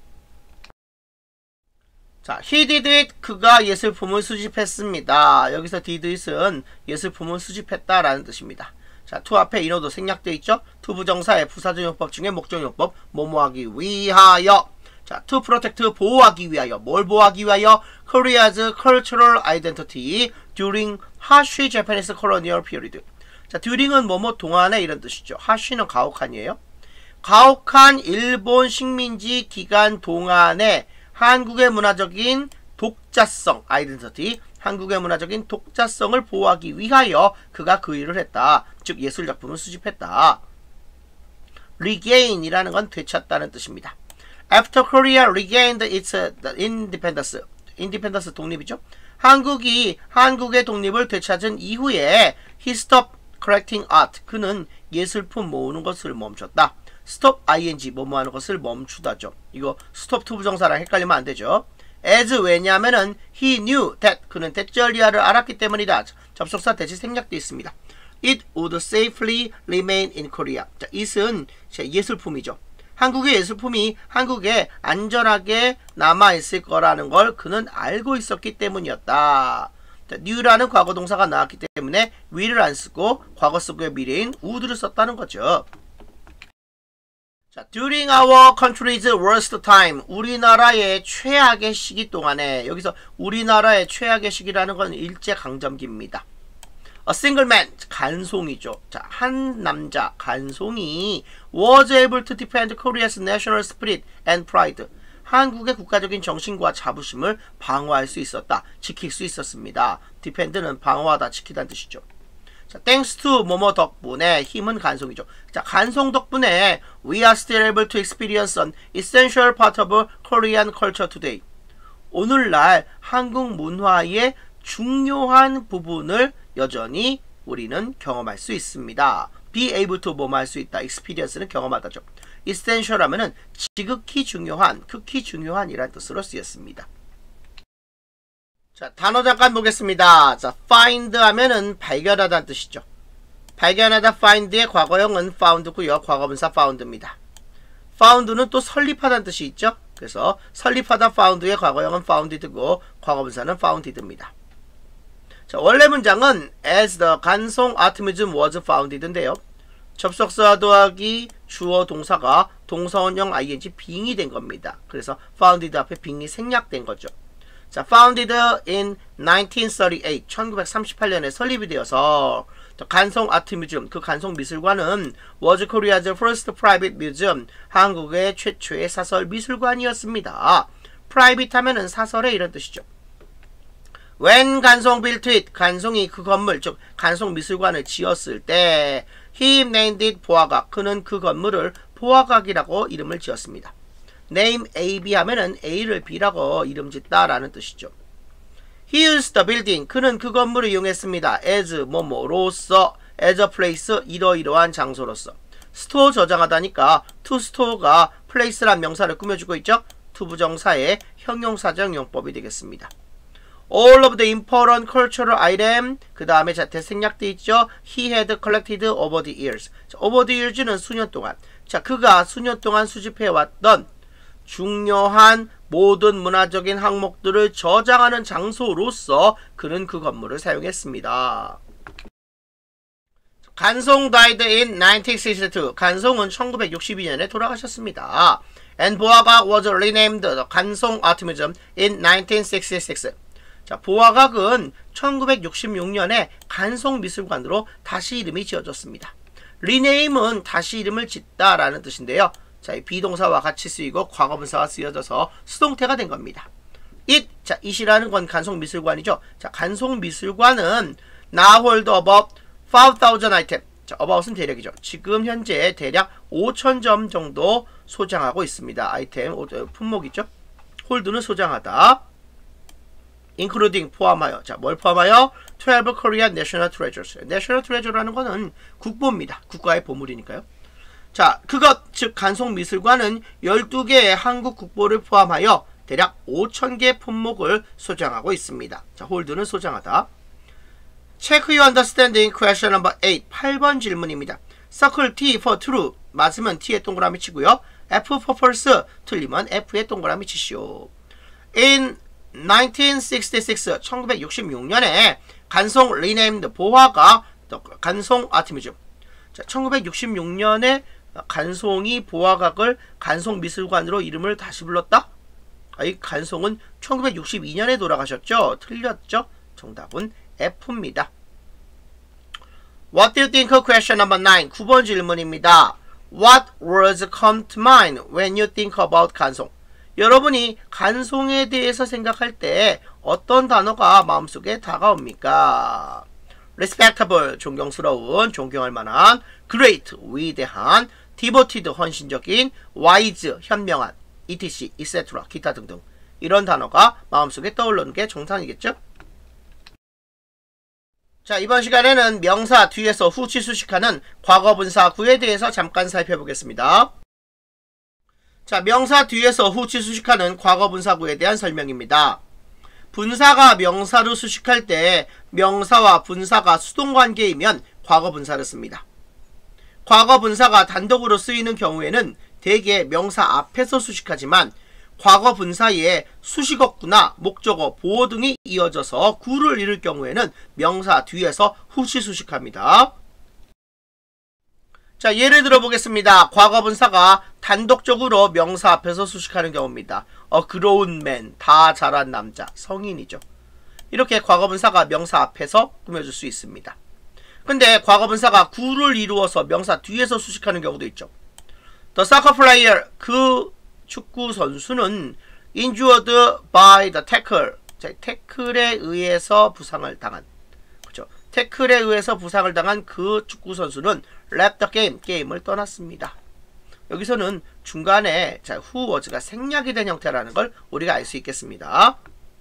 자, he did it. 그가 예술품을 수집했습니다. 여기서 did it은 예술품을 수집했다라는 뜻입니다. 자, to 앞에 인어도 생략되어 있죠. to 부정사의 부사적용법 중에 목적용법 뭐뭐하기 위하여. 자, to protect 보호하기 위하여. 뭘 보호하기 위하여? Korea's cultural identity during harsh Japanese colonial period. 자, during은 뭐뭐 동안에 이런 뜻이죠. harsh는 가혹한이에요. 가혹한 일본 식민지 기간 동안에 한국의 문화적인 독자성, identity, 한국의 문화적인 독자성을 보호하기 위하여 그가 그 일을 했다. 즉 예술작품을 수집했다. regain이라는 건 되찾다는 뜻입니다. After Korea regained its independence, independence 독립이죠. 한국이 한국의 독립을 되찾은 이후에 he stopped collecting art. 그는 예술품 모으는 것을 멈췄다. stop ing 뭐뭐 하는 것을 멈추다죠. 이거 stop to 부정사랑 헷갈리면 안 되죠. as 왜냐하면은 he knew that 그는 대절리아를 알았기 때문이다. 접속사 대시 생략되어 있습니다. It would safely remain in Korea. 자, it은 예술품이죠. 한국의 예술품이 한국에 안전하게 남아있을 거라는 걸 그는 알고 있었기 때문이었다. 자, new라는 과거동사가 나왔기 때문에 will을 안 쓰고 과거 속의 미래인 would를 썼다는 거죠. 자, during our country's worst time. 우리나라의 최악의 시기 동안에 여기서 우리나라의 최악의 시기라는 건 일제강점기입니다. A single man, 간송이죠. 자, 한 남자, 간송이 was able to defend Korea's national spirit and pride. 한국의 국가적인 정신과 자부심을 방어할 수 있었다. 지킬 수 있었습니다. defend는 방어하다, 지키다는 뜻이죠. 자, thanks to 뭐뭐 덕분에, 힘은 간송이죠. 자, 간송 덕분에 we are still able to experience an essential part of Korean culture today. 오늘날 한국 문화의 중요한 부분을 여전히 우리는 경험할 수 있습니다. be able to 뭐뭐 할 수 있다. experience는 경험하다죠. essential 하면은 지극히 중요한, 극히 중요한 이란 뜻으로 쓰였습니다. 자, 단어 잠깐 보겠습니다. 자, find 하면은 발견하다는 뜻이죠. 발견하다 find의 과거형은 found고요. 과거분사 found입니다. found는 또 설립하다는 뜻이 있죠. 그래서 설립하다 found의 과거형은 founded고 과거분사는 founded입니다. 자, 원래 문장은 as the 간송 optimism was founded인데요. 접속사 더하기 주어 동사가 동사원형 ing 빙이 된 겁니다. 그래서 founded 앞에 빙이 생략된 거죠. 자, founded in nineteen thirty-eight, 천구백삼십팔 년에 설립이 되어서 간송 optimism, 그 간송 미술관은 was Korea's first private museum, 한국의 최초의 사설 미술관이었습니다. private 하면은 사설의 이런 뜻이죠. When 간송 built it, 간송이 그 건물, 즉 간송 미술관을 지었을 때 he named it 보아각, 그는 그 건물을 보아각이라고 이름을 지었습니다. name A, B 하면은 A를 B라고 이름 짓다 라는 뜻이죠. He used the building, 그는 그 건물을 이용했습니다. as 뭐뭐로서, as a place, 이러이러한 장소로서. store 저장하다니까 to store가 place란 명사를 꾸며주고 있죠. to 부정사의 형용사적 용법이 되겠습니다. All of the important cultural item, 그 다음에 자, 대생략돼 있죠. He had collected over the years. 자, over the years는 수년 동안. 자, 그가 수년 동안 수집해왔던 중요한 모든 문화적인 항목들을 저장하는 장소로서 그는 그 건물을 사용했습니다. 간송 died in nineteen sixty-two. 간송은 천구백육십이 년에 돌아가셨습니다. And 보아각 was renamed 간송 optimism in nineteen sixty-six. 자, 보아각은 천구백육십육 년에 간송미술관으로 다시 이름이 지어졌습니다. rename은 다시 이름을 짓다 라는 뜻인데요. 자, 이 비동사와 같이 쓰이고 과거분사가 쓰여져서 수동태가 된 겁니다. it, 자, it이라는 건 간송미술관이죠. 자, 간송미술관은 now hold about five thousand item. 자, about은 대략이죠. 지금 현재 대략 오천 점 정도 소장하고 있습니다. 아이템, 품목이죠. hold는 소장하다. including 포함하여. 자, 뭘 포함하여? twelve Korean national treasures. national treasure라는 거는 국보입니다. 국가의 보물이니까요. 자, 그것, 즉 간송미술관은 열두 개의 한국 국보를 포함하여 대략 오천 개 품목을 소장하고 있습니다. 자, hold는 소장하다. Check your understanding question number eight. 팔 번 질문입니다. Circle T for true. 맞으면 T에 동그라미 치고요. F for false. 틀리면 F에 동그라미 치시오. In nineteen sixty-six, 천구백육십육 년에 간송 renamed 보화가 간송 아티미즘. 자, 천구백육십육 년에 간송이 보화각을 간송미술관으로 이름을 다시 불렀다? 이 간송은 천구백육십이 년에 돌아가셨죠? 틀렸죠? 정답은 F입니다. What do you think? Question number nine. 구 번 질문입니다. What words come to mind when you think about 간송? 여러분이 간송에 대해서 생각할 때 어떤 단어가 마음속에 다가옵니까? respectable, 존경스러운, 존경할 만한, great, 위대한, devoted, 헌신적인, wise, 현명한, etc, et cetera, 기타 등등 이런 단어가 마음속에 떠오르는 게 정상이겠죠? 자, 이번 시간에는 명사 뒤에서 후치 수식하는 과거분사 구에 대해서 잠깐 살펴보겠습니다. 자, 명사 뒤에서 후치 수식하는 과거분사구에 대한 설명입니다. 분사가 명사로 수식할 때 명사와 분사가 수동관계이면 과거분사를 씁니다. 과거분사가 단독으로 쓰이는 경우에는 대개 명사 앞에서 수식하지만 과거분사에 수식어구나 목적어, 보어 등이 이어져서 구를 이룰 경우에는 명사 뒤에서 후치 수식합니다. 자, 예를 들어 보겠습니다. 과거분사가 단독적으로 명사 앞에서 수식하는 경우입니다. A grown man, 다 자란 남자, 성인이죠. 이렇게 과거분사가 명사 앞에서 꾸며줄 수 있습니다. 근데 과거분사가 구를 이루어서 명사 뒤에서 수식하는 경우도 있죠. The soccer player, 그 축구 선수는 injured by the tackle, 태클에 의해서 부상을 당한, 그렇죠. 태클에 의해서 부상을 당한 그 축구 선수는 left the game, 게임을 떠났습니다. 여기서는 중간에 자, who was가 생략이 된 형태라는 걸 우리가 알 수 있겠습니다.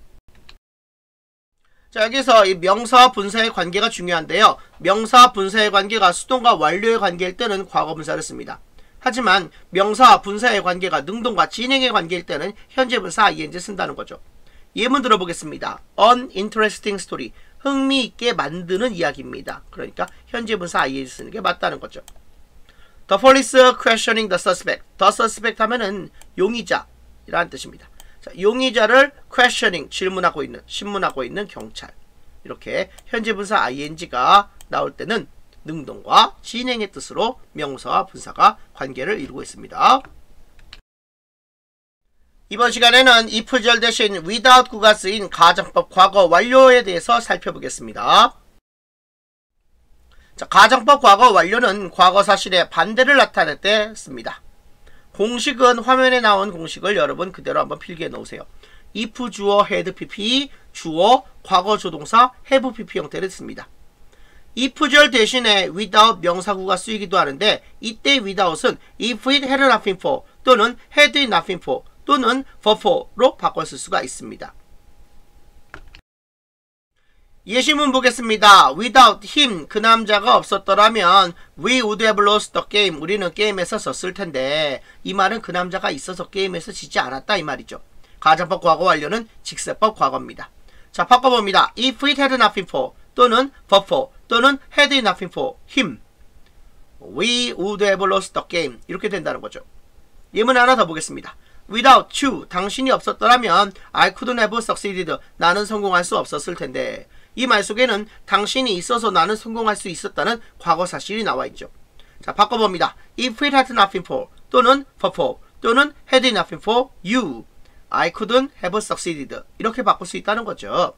자, 여기서 이 명사와 분사의 관계가 중요한데요. 명사와 분사의 관계가 수동과 완료의 관계일 때는 과거분사를 씁니다. 하지만 명사와 분사의 관계가 능동과 진행의 관계일 때는 현재분사 아이엔지 쓴다는 거죠. 예문 들어보겠습니다. An interesting story. 흥미있게 만드는 이야기입니다. 그러니까 현재분사 아이엔지 쓰는 게 맞다는 거죠. The police questioning the suspect. The suspect 하면은 용의자라는 뜻입니다. 자, 용의자를 questioning, 질문하고 있는, 신문하고 있는 경찰. 이렇게 현재분사 아이엔지가 나올 때는 능동과 진행의 뜻으로 명사와 분사가 관계를 이루고 있습니다. 이번 시간에는 if절 대신 without 구가 쓰인 가정법 과거 완료에 대해서 살펴보겠습니다. 자, 가정법 과거 완료는 과거 사실의 반대를 나타낼 때 씁니다. 공식은 화면에 나온 공식을 여러분 그대로 한번 필기해 놓으세요. if 주어 had pp, 주어 과거 조동사 have pp 형태를 씁니다. if절 대신에 without 명사구가 쓰이기도 하는데 이때 without은 if it had nothing for 또는 had it nothing for 또는 for for로 바꿔 쓸 수가 있습니다. 예시문 보겠습니다. Without him, 그 남자가 없었더라면 we would have lost the game. 우리는 게임에서 졌을 텐데 이 말은 그 남자가 있어서 게임에서 지지 않았다 이 말이죠. 가정법 과거 완료는 직세법 과거입니다. 자, 바꿔봅니다. If it had nothing for 또는 for for 또는 had it nothing for him, we would have lost the game. 이렇게 된다는 거죠. 예문 하나 더 보겠습니다. Without you, 당신이 없었더라면 I couldn't have succeeded. 나는 성공할 수 없었을 텐데 이 말 속에는 당신이 있어서 나는 성공할 수 있었다는 과거 사실이 나와 있죠. 자, 바꿔봅니다. If it had nothing for 또는 for for 또는 had it nothing for you, I couldn't have succeeded. 이렇게 바꿀 수 있다는 거죠.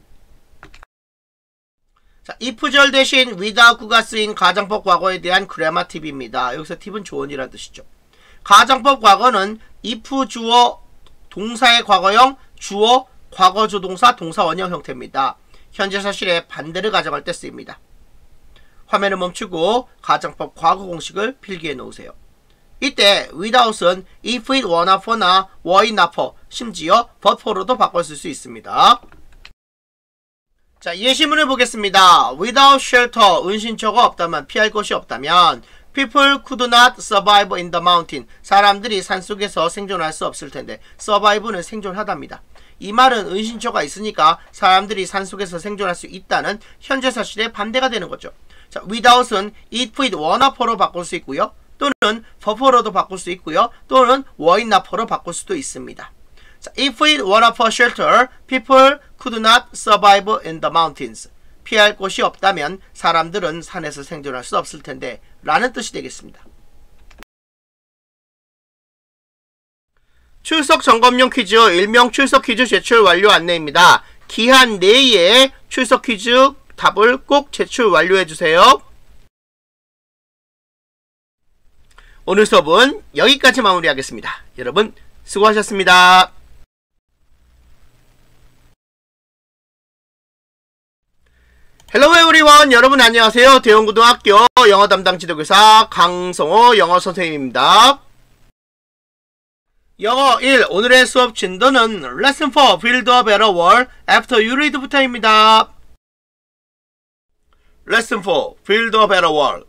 자, if절 대신 without 구가 쓰인 가정법 과거에 대한 그래마 팁입니다. 여기서 팁은 조언이라는 뜻이죠. 가정법 과거는 if 주어 동사의 과거형, 주어 과거 조동사 동사 원형 형태입니다. 현재 사실의 반대를 가정할 때 쓰입니다. 화면을 멈추고 가정법 과거 공식을 필기해 놓으세요. 이때 without은 if it were not for나 were it not for, 심지어 but for로도 바꿔 쓸 수 있습니다. 자, 예시문을 보겠습니다. Without shelter, 은신처가 없다면, 피할 곳이 없다면 People could not survive in the mountain. 사람들이 산속에서 생존할 수 없을 텐데 survive는 생존하답니다. 이 말은 은신처가 있으니까 사람들이 산속에서 생존할 수 있다는 현재 사실의 반대가 되는 거죠. 자, without은 if it were not for로 바꿀 수 있고요. 또는 for for로도 바꿀 수 있고요. 또는 were it not for로 바꿀 수도 있습니다. 자, if it were not for shelter, people could not survive in the mountains. 피할 곳이 없다면 사람들은 산에서 생존할 수 없을 텐데 라는 뜻이 되겠습니다. 출석 점검용 퀴즈, 일명 출석 퀴즈 제출 완료 안내입니다. 기한 내에 출석 퀴즈 답을 꼭 제출 완료해주세요. 오늘 수업은 여기까지 마무리하겠습니다. 여러분 수고하셨습니다. Hello everyone, 여러분 안녕하세요. 대원고등학교 영어 담당 지도교사 강성호 영어 선생님입니다. 영어 일, 오늘의 수업 진도는 Lesson 사, Build a Better World After You Read부터입니다. Lesson 사, Build a Better World.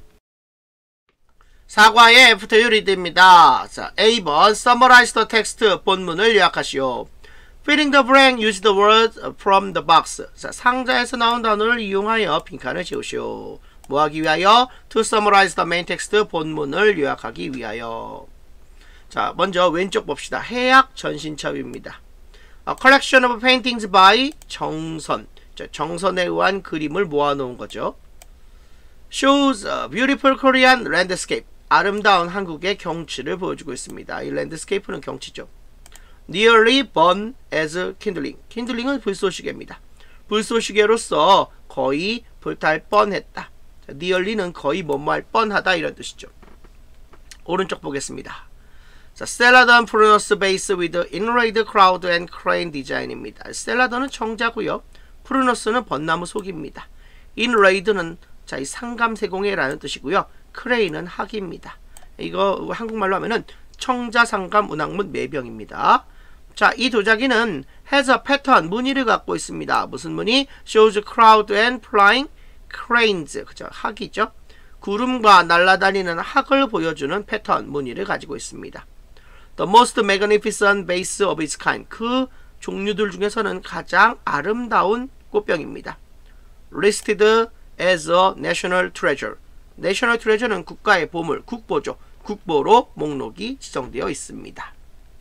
사과의 After You Read입니다. 자, A 번, Summarize the text, 본문을 요약하시오. Filling the blank, use the words from the box. 자, 상자에서 나온 단어를 이용하여 빈칸을 채우시오. 뭐 하기 위하여? To summarize the main text, 본문을 요약하기 위하여. 자, 먼저 왼쪽 봅시다. 해약 전신첩입니다. A collection of paintings by 정선. 자, 정선에 의한 그림을 모아놓은 거죠. Shows a beautiful Korean landscape. 아름다운 한국의 경치를 보여주고 있습니다. 이 landscape는 경치죠. Nearly burn as kindling. kindling은 불쏘시개입니다. 불쏘시개로서 거의 불탈 뻔했다. 자, nearly는 거의 뭐뭐할 뻔하다 이런 뜻이죠. 오른쪽 보겠습니다. 자, 셀라던 프루너스 베이스 with inlaid crowd and crane design입니다. 셀라던은 청자고요. 프루너스는 벚나무 속입니다. inlaid는 자, 이 상감세공예라는 뜻이고요. 크레인은 학입니다. 이거 한국말로 하면은 청자 상감 운항문 매병입니다. 자, 이 도자기는 has a pattern 무늬를 갖고 있습니다. 무슨 무늬? shows crowd and flying cranes. 그죠? 학이죠. 구름과 날아다니는 학을 보여주는 패턴 무늬를 가지고 있습니다. The most magnificent vase of its kind. 그 종류들 중에서는 가장 아름다운 꽃병입니다. Listed as a national treasure. national treasure는 국가의 보물, 국보죠. 국보로 목록이 지정되어 있습니다.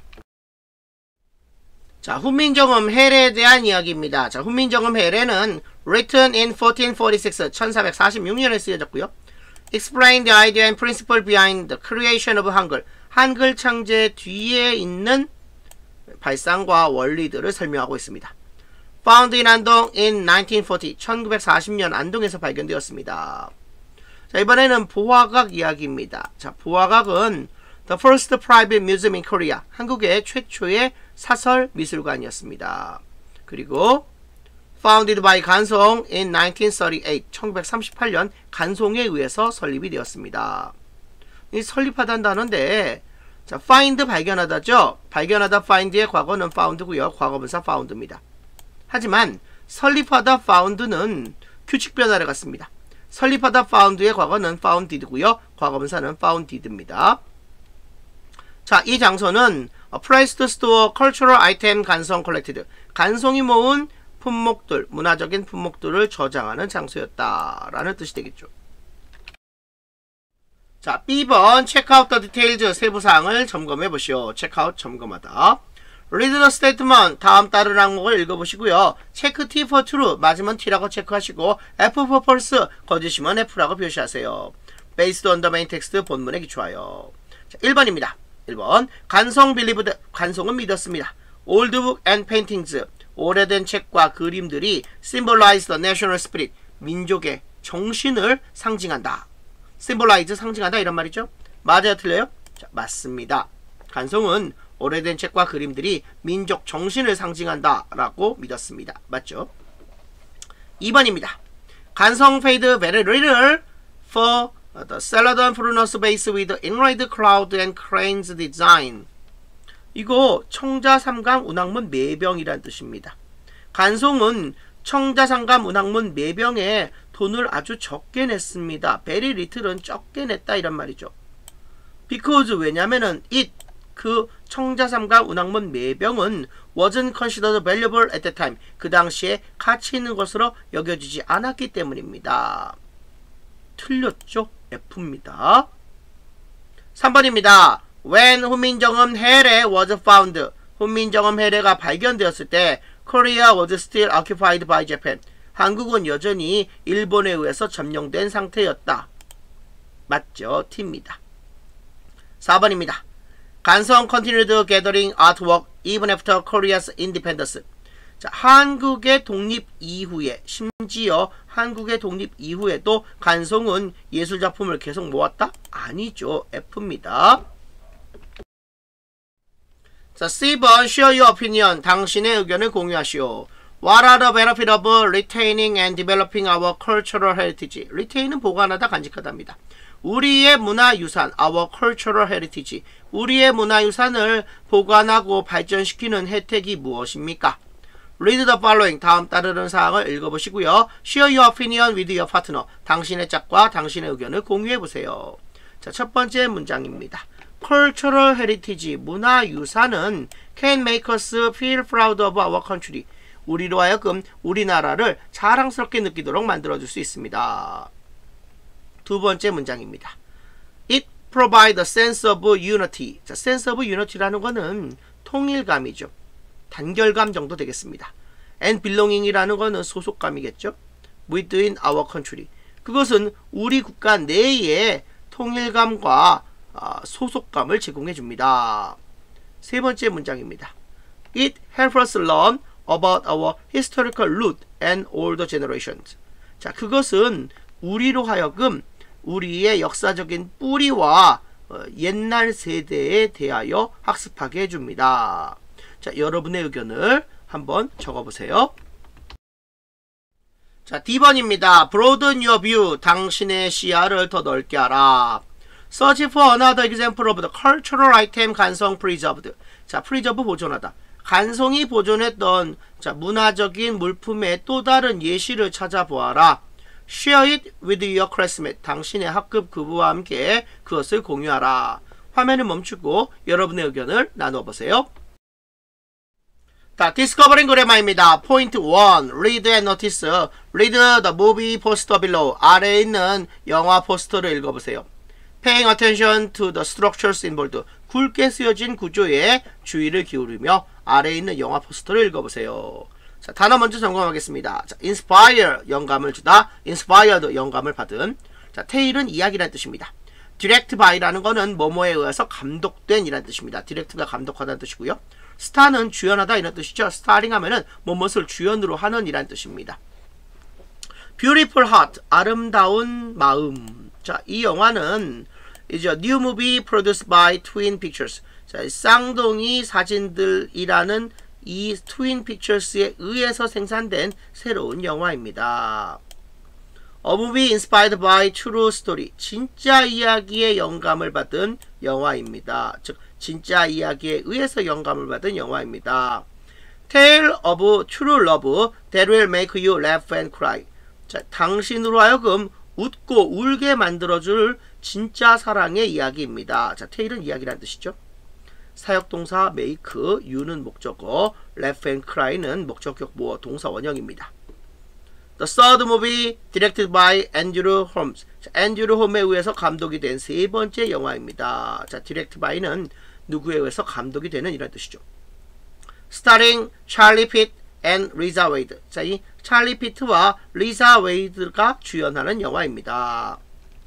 자, 훈민정음 해례에 대한 이야기입니다. 자, 훈민정음 해례는 written in fourteen forty-six, 천사백사십육 년에 쓰여졌고요. explain the idea and principle behind the creation of 한글. 한글 창제 뒤에 있는 발상과 원리들을 설명하고 있습니다. found in 안동 in nineteen forty, 천구백사십 년 안동에서 발견되었습니다. 자, 이번에는 보화각 이야기입니다. 자, 보화각은 The first private museum in Korea. 한국의 최초의 사설 미술관이었습니다. 그리고 founded by 간송 in nineteen thirty-eight. 천구백삼십팔 년 간송에 의해서 설립이 되었습니다. 이 설립하다는 단어인데 자, find 발견하다죠. 발견하다 find의 과거는 found고요. 과거분사 found입니다. 하지만 설립하다 found는 규칙 변화를 갖습니다. 설립하다 found의 과거는 founded고요. 과거분사는 founded입니다. 자, 이 장소는 a place to store cultural item 간송 collected. 간송이 모은 품목들, 문화적인 품목들을 저장하는 장소였다라는 뜻이 되겠죠. 자, B번 check out the details 세부사항을 점검해 보시오. check out 점검하다. read the statement 다음 따른 항목을 읽어보시고요. check T for true 맞으면 T라고 체크하시고 F for false 거짓이면 F라고 표시하세요. based on the main text 본문에 기초하여. 자, 일 번입니다. 일 번 간송 believed 간송은 믿었습니다. old book and paintings 오래된 책과 그림들이 symbolize the national spirit 민족의 정신을 상징한다. symbolize 상징한다 이런 말이죠. 맞아요 틀려요? 자, 맞습니다. 간송은 오래된 책과 그림들이 민족 정신을 상징한다 라고 믿었습니다. 맞죠? 이 번입니다. 간송 fade very little for the Celadon Prunus base with inlaid cloud and cranes design. 이거 청자삼감 운항문 매병이란 뜻입니다. 간송은 청자삼감 운항문 매병에 돈을 아주 적게 냈습니다. very little은 적게 냈다 이란 말이죠. because 왜냐면은 it 그 청자삼감 운항문 매병은 wasn't considered valuable at the time. 그 당시에 가치 있는 것으로 여겨지지 않았기 때문입니다. 틀렸죠? F입니다. 삼 번입니다. When 훈민정음 해례 was found. 훈민정음 해례가 발견되었을 때 Korea was still occupied by Japan. 한국은 여전히 일본에 의해서 점령된 상태였다. 맞죠? T입니다. 사 번입니다. 간송 continued gathering artwork even after Korea's independence. 자, 한국의 독립 이후에 심지어 한국의 독립 이후에도 간송은 예술작품을 계속 모았다? 아니죠. F입니다. 자, C 번 share your opinion. 당신의 의견을 공유하시오. What are the benefits of retaining and developing our cultural heritage? retain은 보관하다, 간직하다입니다. 우리의 문화유산, our cultural heritage. 우리의 문화유산을 보관하고 발전시키는 혜택이 무엇입니까? Read the following. 다음 따르는 사항을 읽어보시고요. Share your opinion with your partner. 당신의 짝과 당신의 의견을 공유해보세요. 자, 첫 번째 문장입니다. Cultural heritage, 문화유산은 can make us feel proud of our country. 우리로 하여금 우리나라를 자랑스럽게 느끼도록 만들어줄 수 있습니다. 두 번째 문장입니다. It provides a sense of unity. 자, sense of unity라는 거는 통일감이죠. 단결감 정도 되겠습니다. And belonging이라는 거는 소속감이겠죠. Within our country. 그것은 우리 국가 내에 통일감과 어, 소속감을 제공해 줍니다. 세 번째 문장입니다. It helps us learn about our historical root and older generations. 자, 그것은 우리로 하여금 우리의 역사적인 뿌리와 어, 옛날 세대에 대하여 학습하게 해줍니다. 자, 여러분의 의견을 한번 적어보세요. 자, D번입니다. Broaden your view. 당신의 시야를 더 넓게 하라. Search for another example of the cultural item 간성 preserved. 자, preserve 보존하다. 간성이 보존했던 자, 문화적인 물품의 또 다른 예시를 찾아보아라. Share it with your classmate. 당신의 학급 그부와 함께 그것을 공유하라. 화면을 멈추고 여러분의 의견을 나누어 보세요. 자, 디스커버링 그래마입니다. 포인트 일. Read and notice. Read the movie poster below. 아래에 있는 영화 포스터를 읽어보세요. Paying attention to the structures involved. 굵게 쓰여진 구조에 주의를 기울이며 아래에 있는 영화 포스터를 읽어보세요. 자, 단어 먼저 점검하겠습니다. 자, inspire, 영감을 주다. inspired, 영감을 받은. 자, tale은 이야기라는 뜻입니다. direct by라는 거는 뭐뭐에 의해서 감독된 이라는 뜻입니다. direct가 감독하다는 뜻이고요. star는 주연하다 이런 뜻이죠. starring 하면은 뭐뭇을 주연으로 하는 이라는 뜻입니다. beautiful heart, 아름다운 마음. 자, 이 영화는 이제 new movie produced by Twin Pictures. 자, 쌍둥이 사진들이라는 이 트윈 픽처스에 의해서 생산된 새로운 영화입니다. A movie inspired by true story. 진짜 이야기에 영감을 받은 영화입니다. 즉, 진짜 이야기에 의해서 영감을 받은 영화입니다. Tale of true love that will make you laugh and cry. 자, 당신으로 하여금 웃고 울게 만들어줄 진짜 사랑의 이야기입니다. 자, tale은 이야기라는 뜻이죠. 사역동사 make, you는 목적어, laugh and cry는 목적격 보어 동사 원형입니다. The third movie directed by Andrew Holmes. 자, Andrew Holmes에 의해서 감독이 된 세 번째 영화입니다. 자, direct by는 누구에 의해서 감독이 되는 이런 뜻이죠. Starring Charlie Pitt and Lisa Wade. 자, 이 찰리 피트와 리사 웨이드가 주연하는 영화입니다.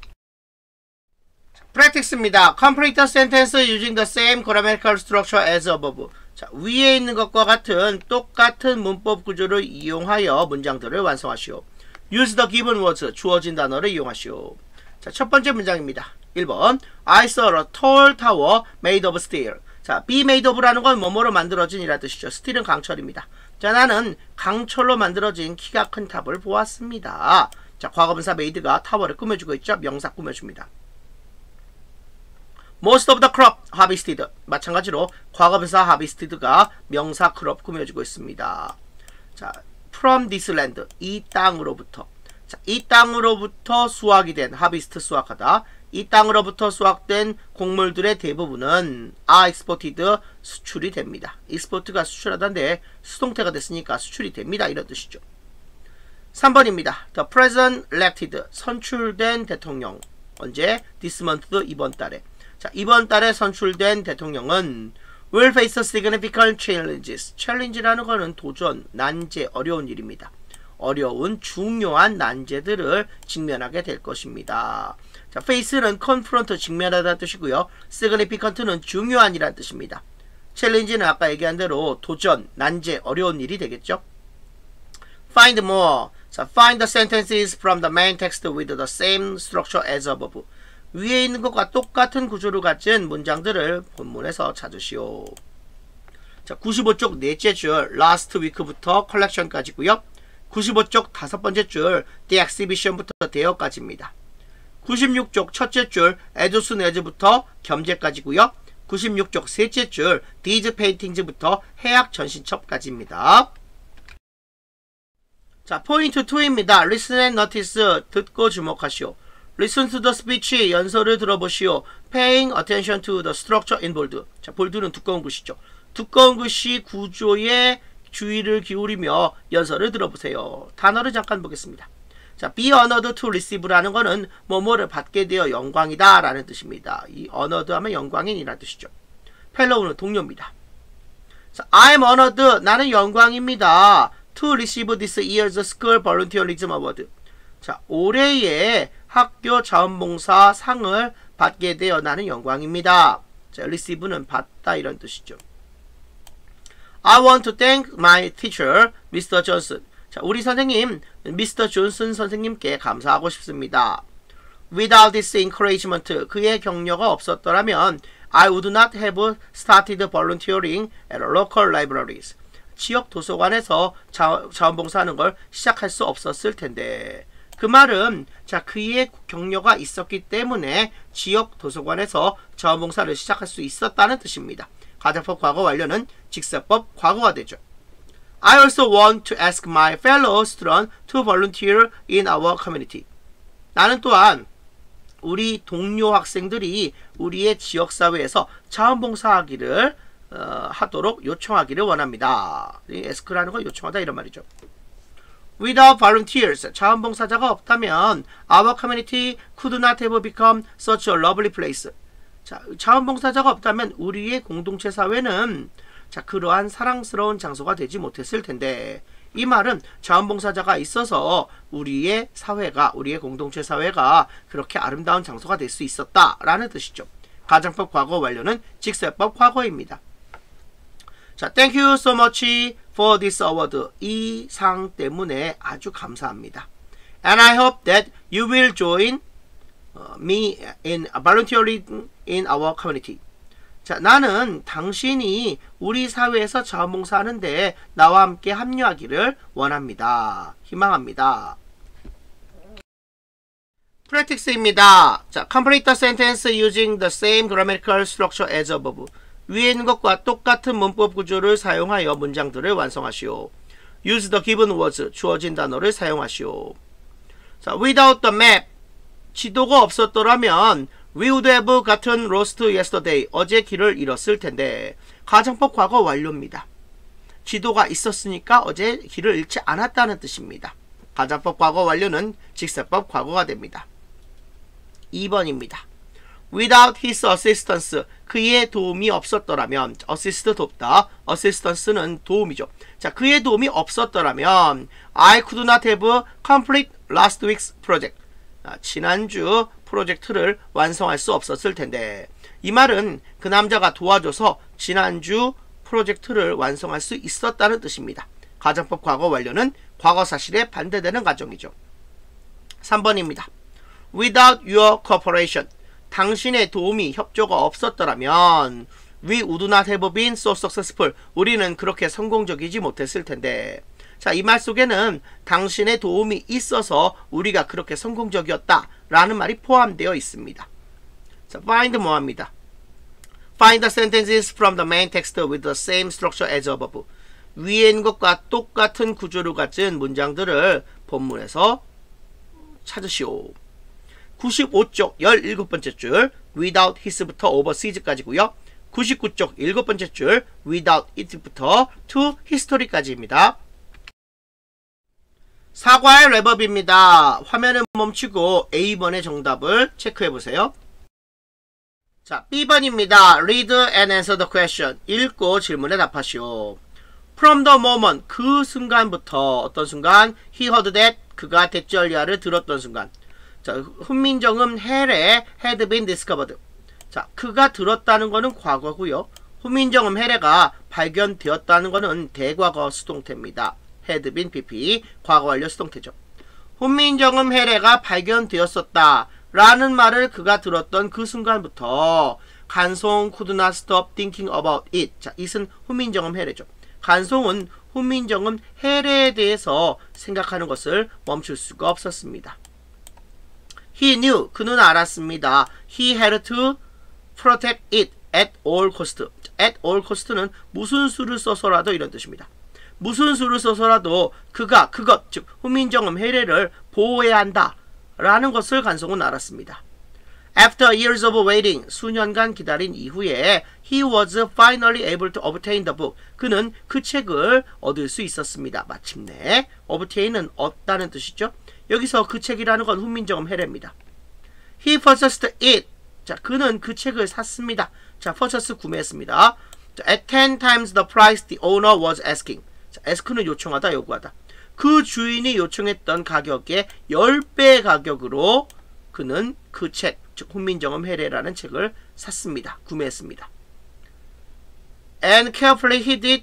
practice입니다. Complete the sentence using the same grammatical structure as above. 자, 위에 있는 것과 같은 똑같은 문법 구조를 이용하여 문장들을 완성하시오. Use the given words. 주어진 단어를 이용하시오. 자, 첫 번째 문장입니다. 일 번. I saw a tall tower made of steel. 자, be made of라는 건 뭐뭐로 만들어진 이라는 뜻이죠. steel은 강철입니다. 자, 나는 강철로 만들어진 키가 큰 탑을 보았습니다. 자, 과거분사 made가 타워를 꾸며주고 있죠. 명사 꾸며줍니다. Most of the crop harvested. 마찬가지로 과거분사 harvested가 명사 crop 꾸며주고 있습니다. 자, from this land. 이 땅으로부터. 자, 이 땅으로부터 수확이 된 harvest 수확하다. 이 땅으로부터 수확된 곡물들의 대부분은 are exported 수출이 됩니다. export가 수출하다인데 수동태가 됐으니까 수출이 됩니다. 이런 뜻이죠. 삼 번입니다. The president elected. 선출된 대통령. 언제? This month. 이번 달에. 자, 이번 달에 선출된 대통령은 will face significant challenges. challenge라는 거는 도전, 난제, 어려운 일입니다. 어려운, 중요한 난제들을 직면하게 될 것입니다. 자, face는 confront, 직면하다는 뜻이고요. significant는 중요한이라는 뜻입니다. challenge는 아까 얘기한 대로 도전, 난제, 어려운 일이 되겠죠. find more. 자, find the sentences from the main text with the same structure as above. 위에 있는 것과 똑같은 구조를 가진 문장들을 본문에서 찾으시오. 자, 구십오 쪽 넷째 줄 last week부터 collection까지고요. 구십오 쪽 다섯 번째 줄 the exhibition부터 대여까지입니다. 구십육 쪽 첫째 줄 as soon as부터 겸제까지고요. 구십육 쪽 셋째 줄 these paintings부터 해학 전신첩까지입니다. 자, 포인트 이입니다. Listen and notice. 듣고 주목하시오. Listen to the speech. 연설을 들어보시오. Paying attention to the structure in bold. 자, 볼드는 두꺼운 글씨죠. 두꺼운 글씨 구조에 주의를 기울이며 연설을 들어보세요. 단어를 잠깐 보겠습니다. 자, be honored to receive라는 거는 뭐뭐를 받게 되어 영광이다 라는 뜻입니다. 이 honored 하면 영광인이라는 뜻이죠. fellow는 동료입니다. 자, I'm honored. 나는 영광입니다. To receive this year's school volunteerism award. 자, 올해의 학교 자원봉사 상을 받게 되어 나는 영광입니다. 자, receive는 받다 이런 뜻이죠. I want to thank my teacher, 미스터 Johnson. 자, 우리 선생님 미스터 존슨 선생님께 감사하고 싶습니다. Without this encouragement, 그의 격려가 없었더라면 I would not have started volunteering at local libraries. 지역 도서관에서 자, 자원봉사하는 걸 시작할 수 없었을 텐데. 그 말은 자 그의 격려가 있었기 때문에 지역 도서관에서 자원봉사를 시작할 수 있었다는 뜻입니다. 가정법 과거 완료는 직설법 과거가 되죠. I also want to ask my fellow students to volunteer in our community. 나는 또한 우리 동료 학생들이 우리의 지역사회에서 자원봉사하기를 어, 하도록 요청하기를 원합니다. ask라는 건 요청하다 이런 말이죠. Without volunteers, 자원봉사자가 없다면 our community could not have become such a lovely place. 자, 자원봉사자가 없다면 우리의 공동체 사회는 자, 그러한 사랑스러운 장소가 되지 못했을 텐데 이 말은 자원봉사자가 있어서 우리의 사회가 우리의 공동체 사회가 그렇게 아름다운 장소가 될 수 있었다라는 뜻이죠. 가정법 과거 완료는 직설법 과거입니다. 자, thank you so much for this award. 이 상 때문에 아주 감사합니다. And I hope that you will join me in volunteering in our community. 자, 나는 당신이 우리 사회에서 자원봉사하는데 나와 함께 합류하기를 원합니다. 희망합니다. practice입니다. 자, complete the sentence using the same grammatical structure as above. 위에 있는 것과 똑같은 문법 구조를 사용하여 문장들을 완성하시오. Use the given words. 주어진 단어를 사용하시오. 자, without the map. 지도가 없었더라면 We would have gotten lost yesterday. 어제 길을 잃었을 텐데. 가정법 과거 완료입니다. 지도가 있었으니까 어제 길을 잃지 않았다는 뜻입니다. 가정법 과거 완료는 직설법 과거가 됩니다. 이 번입니다. Without his assistance. 그의 도움이 없었더라면. assist 돕다. assistance는 도움이죠. 자, 그의 도움이 없었더라면 I could not have complete last week's project. 아, 지난주 프로젝트를 완성할 수 없었을 텐데 이 말은 그 남자가 도와줘서 지난주 프로젝트를 완성할 수 있었다는 뜻입니다. 가정법 과거 완료는 과거 사실에 반대되는 가정이죠. 삼 번입니다. Without your cooperation. 당신의 도움이 협조가 없었더라면 We would not have been so successful. 우리는 그렇게 성공적이지 못했을 텐데 자, 이 말 속에는 당신의 도움이 있어서 우리가 그렇게 성공적이었다 라는 말이 포함되어 있습니다. 자, find 뭐합니다. Find the sentences from the main text with the same structure as above. 위에 있는 것과 똑같은 구조를 가진 문장들을 본문에서 찾으시오. 구십오 쪽 십칠 번째 줄 without his부터 overseas까지고요. 구십구 쪽 일곱 번째 줄 without it부터 to history까지입니다. 사과의 랩업입니다. 화면을 멈추고 에이 번의 정답을 체크해보세요. 자, 비 번입니다. Read and answer the question. 읽고 질문에 답하시오. From the moment. 그 순간부터. 어떤 순간? He heard that. 그가 데쩔리아를 들었던 순간. 자, 훈민정음 해례 had been discovered. 자, 그가 들었다는 거는 과거고요. 훈민정음 해례가 발견되었다는 거는 대과거 수동태입니다. had been pp 과거 완료 수동태죠. 훈민정음 해례가 발견되었었다 라는 말을 그가 들었던 그 순간부터 간송 could not stop thinking about it. 자, it은 훈민정음 해례죠. 간송은 훈민정음 해례에 대해서 생각하는 것을 멈출 수가 없었습니다. He knew. 그는 알았습니다. He had to protect it at all cost. at all cost는 무슨 수를 써서라도 이런 뜻입니다. 무슨 수를 써서라도 그가 그것 즉 훈민정음 해례를 보호해야 한다 라는 것을 간송은 알았습니다. After years of waiting, 수년간 기다린 이후에 he was finally able to obtain the book. 그는 그 책을 얻을 수 있었습니다. 마침내 obtain은 얻다는 뜻이죠. 여기서 그 책이라는 건 훈민정음 해례입니다. He purchased it. 자, 그는 그 책을 샀습니다. 자, purchase 구매했습니다. 자, at ten times the price the owner was asking. 자, ask는 요청하다, 요구하다. 그 주인이 요청했던 가격의 십 배 가격으로 그는 그 책, 즉 훈민정음 해례라는 책을 샀습니다. 구매했습니다. And carefully hid it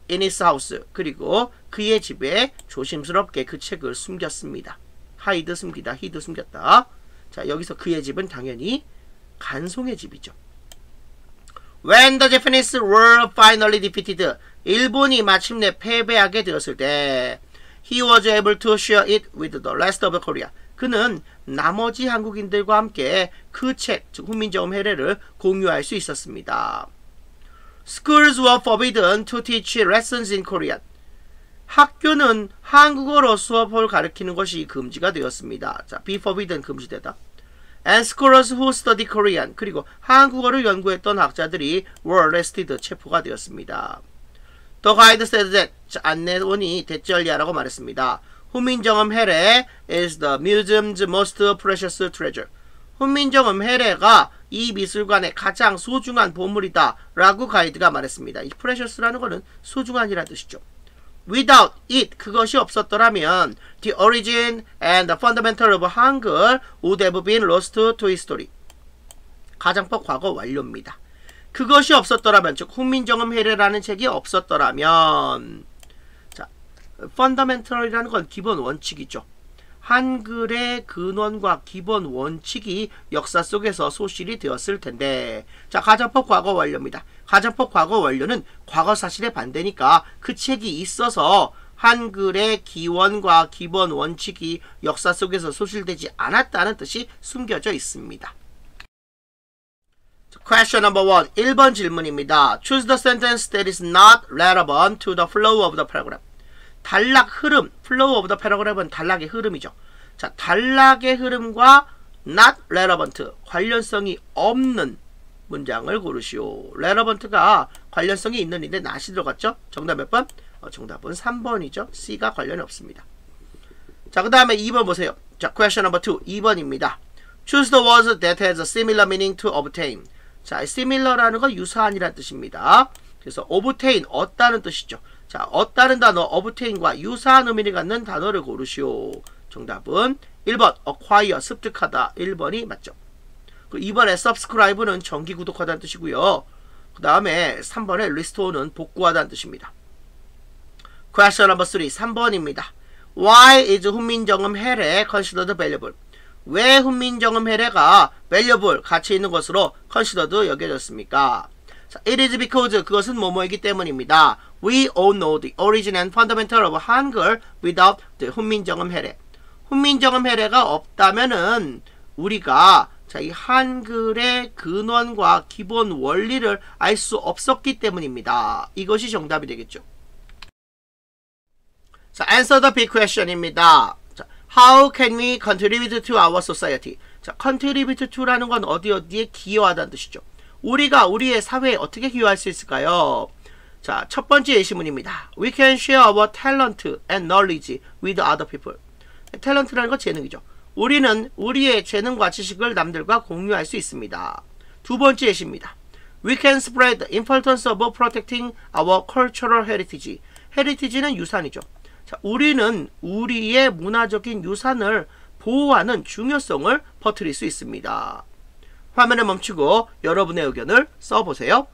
in his house. 그리고 그의 집에 조심스럽게 그 책을 숨겼습니다. hide 숨기다, hid 숨겼다. 자, 여기서 그의 집은 당연히 간송의 집이죠. When the Japanese were finally defeated, 일본이 마침내 패배하게 되었을 때 he was able to share it with the rest of Korea. 그는 나머지 한국인들과 함께 그 책, 즉 훈민정음 해례를 공유할 수 있었습니다. Schools were forbidden to teach lessons in Korean. 학교는 한국어로 수업을 가르치는 것이 금지가 되었습니다. 자, be forbidden 금지되다. And scholars who study Korean. 그리고 한국어를 연구했던 학자들이 were arrested, 체포가 되었습니다. The guide said that, 자, 안내원이 대절리하라고 말했습니다. 훈민정음 해례 is the museum's most precious treasure. 훈민정음 해례가 이 미술관의 가장 소중한 보물이다 라고 가이드가 말했습니다. 이 precious라는 것은 소중한이라는 뜻이죠. Without it, 그것이 없었더라면 the origin and the fundamental of 한글 would have been lost to history. 가장법 과거 완료입니다. 그것이 없었더라면, 즉 훈민정음 해례라는 책이 없었더라면, 자, fundamental이라는 건 기본 원칙이죠. 한글의 근원과 기본 원칙이 역사 속에서 소실이 되었을 텐데, 자, 가정법 과거 완료입니다. 가정법 과거 완료는 과거 사실의 반대니까 그 책이 있어서 한글의 기원과 기본 원칙이 역사 속에서 소실되지 않았다는 뜻이 숨겨져 있습니다. Question number one. 일 번 질문입니다. Choose the sentence that is not relevant to the flow of the paragraph. 단락 흐름, flow of the paragraph은 단락의 흐름이죠. 자, 단락의 흐름과 not relevant, 관련성이 없는 문장을 고르시오. relevant가 관련성이 있는 인데 not이 들어갔죠? 정답 몇 번? 어, 정답은 삼 번이죠. C가 관련이 없습니다. 자, 그 다음에 이 번 보세요. 자, question number two. 이 번입니다. Choose the words that has a similar meaning to obtain. 자, similar라는 건 유사한이라는 뜻입니다. 그래서 obtain, 얻다는 뜻이죠. 자, 얻다는 단어 obtain과 유사한 의미를 갖는 단어를 고르시오. 정답은 일 번 acquire, 습득하다. 일 번이 맞죠. 그 이 번에 subscribe는 정기 구독하다는 뜻이고요. 그 다음에 삼 번에 restore는 복구하다는 뜻입니다. Question number three. 삼 번입니다. Why is 훈민정음 해례 considered valuable? 왜 훈민정음 해례가 valuable, 가치 있는 것으로 considered 여겨졌습니까? 자, it is because, 그것은 뭐뭐이기 때문입니다. We all know the origin and fundamental of 한글 without the 훈민정음 해례. 훈민정음 해례가 없다면은 우리가 자, 이 한글의 근원과 기본 원리를 알 수 없었기 때문입니다. 이것이 정답이 되겠죠. 자, answer the big question입니다. 자, how can we contribute to our society? 자, contribute to라는 건 어디 어디에 기여하다는 뜻이죠. 우리가 우리의 사회에 어떻게 기여할 수 있을까요? 자, 첫 번째 예시문입니다. We can share our talent and knowledge with other people. 탤런트라는 건 재능이죠. 우리는 우리의 재능과 지식을 남들과 공유할 수 있습니다. 두 번째 예시입니다. We can spread the importance of protecting our cultural heritage. heritage는 유산이죠. 자, 우리는 우리의 문화적인 유산을 보호하는 중요성을 퍼뜨릴 수 있습니다. 화면을 멈추고 여러분의 의견을 써보세요.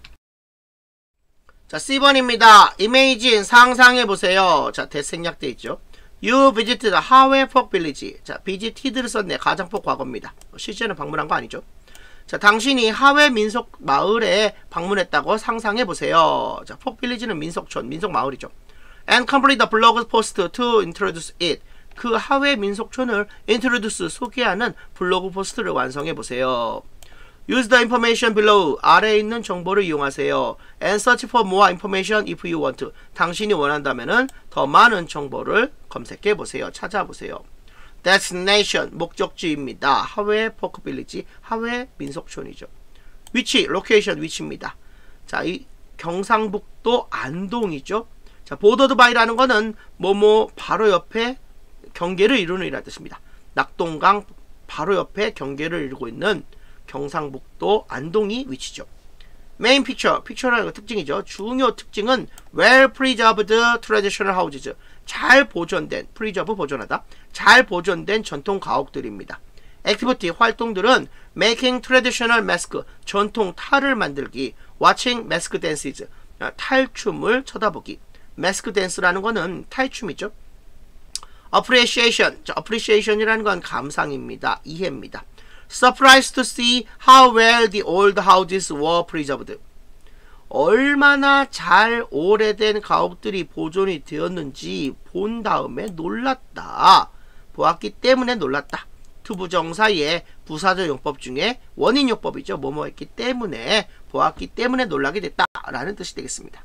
자, 씨 번입니다. Imagine, 상상해보세요. 자, 대생략되어 있죠. You visited 하회 포크 빌리지. 자, visited를 썼네. 가정법 과거입니다. 실제는 방문한 거 아니죠. 자, 당신이 하회 민속 마을에 방문했다고 상상해보세요. 자, 포크 빌리지는 민속촌, 민속 마을이죠. And complete the blog post to introduce it. 그 하회 민속촌을 introduce, 소개하는 블로그 포스트를 완성해보세요. Use the information below. 아래에 있는 정보를 이용하세요. And search for more information if you want to. 당신이 원한다면은 더 많은 정보를 검색해보세요. 찾아보세요. Destination, 목적지입니다. 하회 포크 빌리지, 하회 민속촌이죠. 위치, location, 위치입니다. 자, 이 경상북도 안동이죠. 자, bordered by라는 거는 뭐뭐 바로 옆에 경계를 이루는 이라는 뜻입니다. 낙동강 바로 옆에 경계를 이루고 있는 경상북도 안동이 위치죠. 메인 픽처, 픽처라는 특징이죠. 중요 특징은 well preserved traditional houses. 잘 보존된, preserve 보존하다. 잘 보존된 전통 가옥들입니다. 액티비티, 활동들은 making traditional mask, 전통 탈을 만들기, watching mask dances, 탈춤을 쳐다보기. mask dance라는 거는 탈춤이죠. appreciation. 자, appreciation이라는 건 감상입니다. 이해입니다. surprised to see how well the old houses were preserved. 얼마나 잘 오래된 가옥들이 보존이 되었는지 본 다음에 놀랐다. 보았기 때문에 놀랐다. 투부정사의 부사절 용법 중에 원인 용법이죠. 뭐뭐 했기 때문에, 보았기 때문에 놀라게 됐다 라는 뜻이 되겠습니다.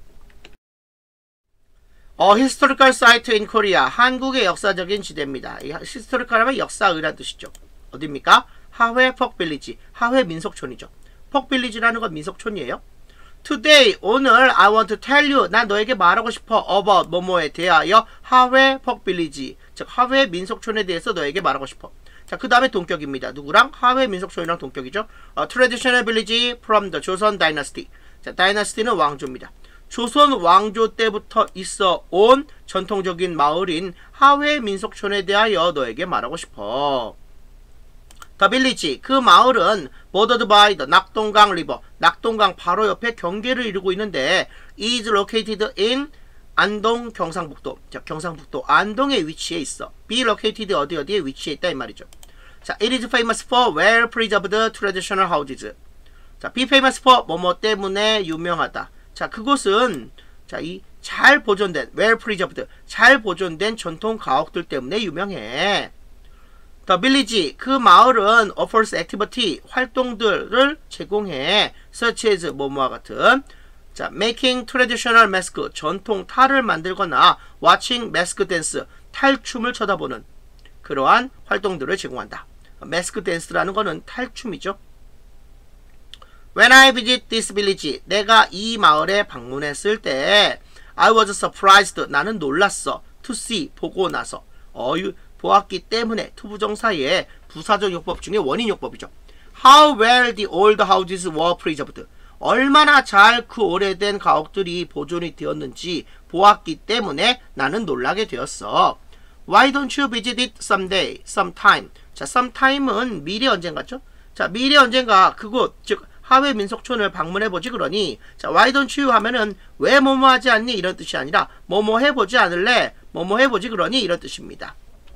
어, historical site in Korea. 한국의 역사적인 지대입니다. 이 historical 하면 역사의란 뜻이죠. 어디입니까? 하회 퍽빌리지. 하회 민속촌이죠. 퍽빌리지라는 건 민속촌이에요. Today, 오늘 I want to tell you. 난 너에게 말하고 싶어. about 뭐뭐에 대하여 하회 퍽빌리지. 즉 하회 민속촌에 대해서 너에게 말하고 싶어. 자, 그 다음에 동격입니다. 누구랑? 하회 민속촌이랑 동격이죠. 어, traditional village from the 조선 dynasty. 자, 다이너스티는 왕조입니다. 조선 왕조 때부터 있어 온 전통적인 마을인 하회 민속촌에 대하여 너에게 말하고 싶어. The village, 그 마을은 bordered by the 낙동강 river, 낙동강 바로 옆에 경계를 이루고 있는데 is located in 안동 경상북도. 자, 경상북도 안동에 위치해 있어. be located 어디 어디에 위치해 있다 이 말이죠. 자, it is famous for well preserved traditional houses. 자, be famous for 뭐뭐 때문에 유명하다. 자, 그곳은 자, 이 잘 보존된 well preserved, 잘 보존된 전통 가옥들 때문에 유명해. The village, 그 마을은 offers activity, 활동들을 제공해. such as 뭐뭐와 같은. 자, making traditional mask, 전통 탈을 만들거나 watching mask dance, 탈춤을 쳐다보는 그러한 활동들을 제공한다. mask dance라는 거는 탈춤이죠. When I visit this village, 내가 이 마을에 방문했을 때 I was surprised, 나는 놀랐어. to see, 보고 나서. 어유 보았기 때문에 투부정사의 부사적 용법 중에 원인 용법이죠. How well the old houses were preserved. 얼마나 잘 그 오래된 가옥들이 보존이 되었는지 보았기 때문에 나는 놀라게 되었어. Why don't you visit it someday, sometime. 자, sometime은 미래 언젠가죠? 자, 미래 언젠가 그곳, 즉 하회 민속촌을 방문해보지 그러니. 자, why don't you 하면은 왜 뭐뭐 하지 않니? 이런 뜻이 아니라 뭐뭐 해보지 않을래? 뭐뭐 해보지 그러니? 이런 뜻입니다.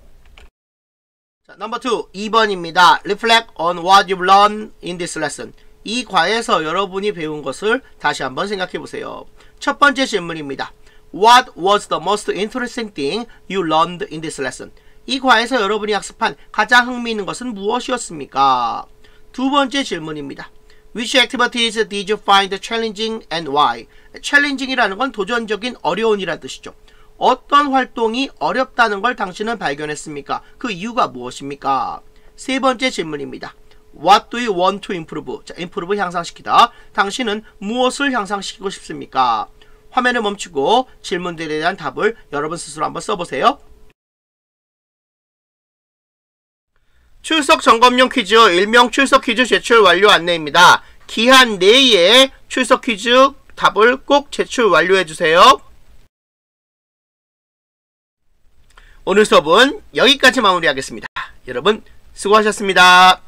자, 넘버 투, 이 번입니다. Reflect on what you've learned in this lesson. 이 과에서 여러분이 배운 것을 다시 한번 생각해 보세요. 첫 번째 질문입니다. What was the most interesting thing you learned in this lesson? 이 과에서 여러분이 학습한 가장 흥미있는 것은 무엇이었습니까? 두 번째 질문입니다. Which activities did you find challenging and why? challenging이라는 건 도전적인, 어려운이라는 뜻이죠. 어떤 활동이 어렵다는 걸 당신은 발견했습니까? 그 이유가 무엇입니까? 세 번째 질문입니다. What do you want to improve? 자, improve 향상시키다. 당신은 무엇을 향상시키고 싶습니까? 화면을 멈추고 질문들에 대한 답을 여러분 스스로 한번 써보세요. 출석 점검용 퀴즈, 일명 출석 퀴즈 제출 완료 안내입니다. 기한 내에 출석 퀴즈 답을 꼭 제출 완료해주세요. 오늘 수업은 여기까지 마무리하겠습니다. 여러분 수고하셨습니다.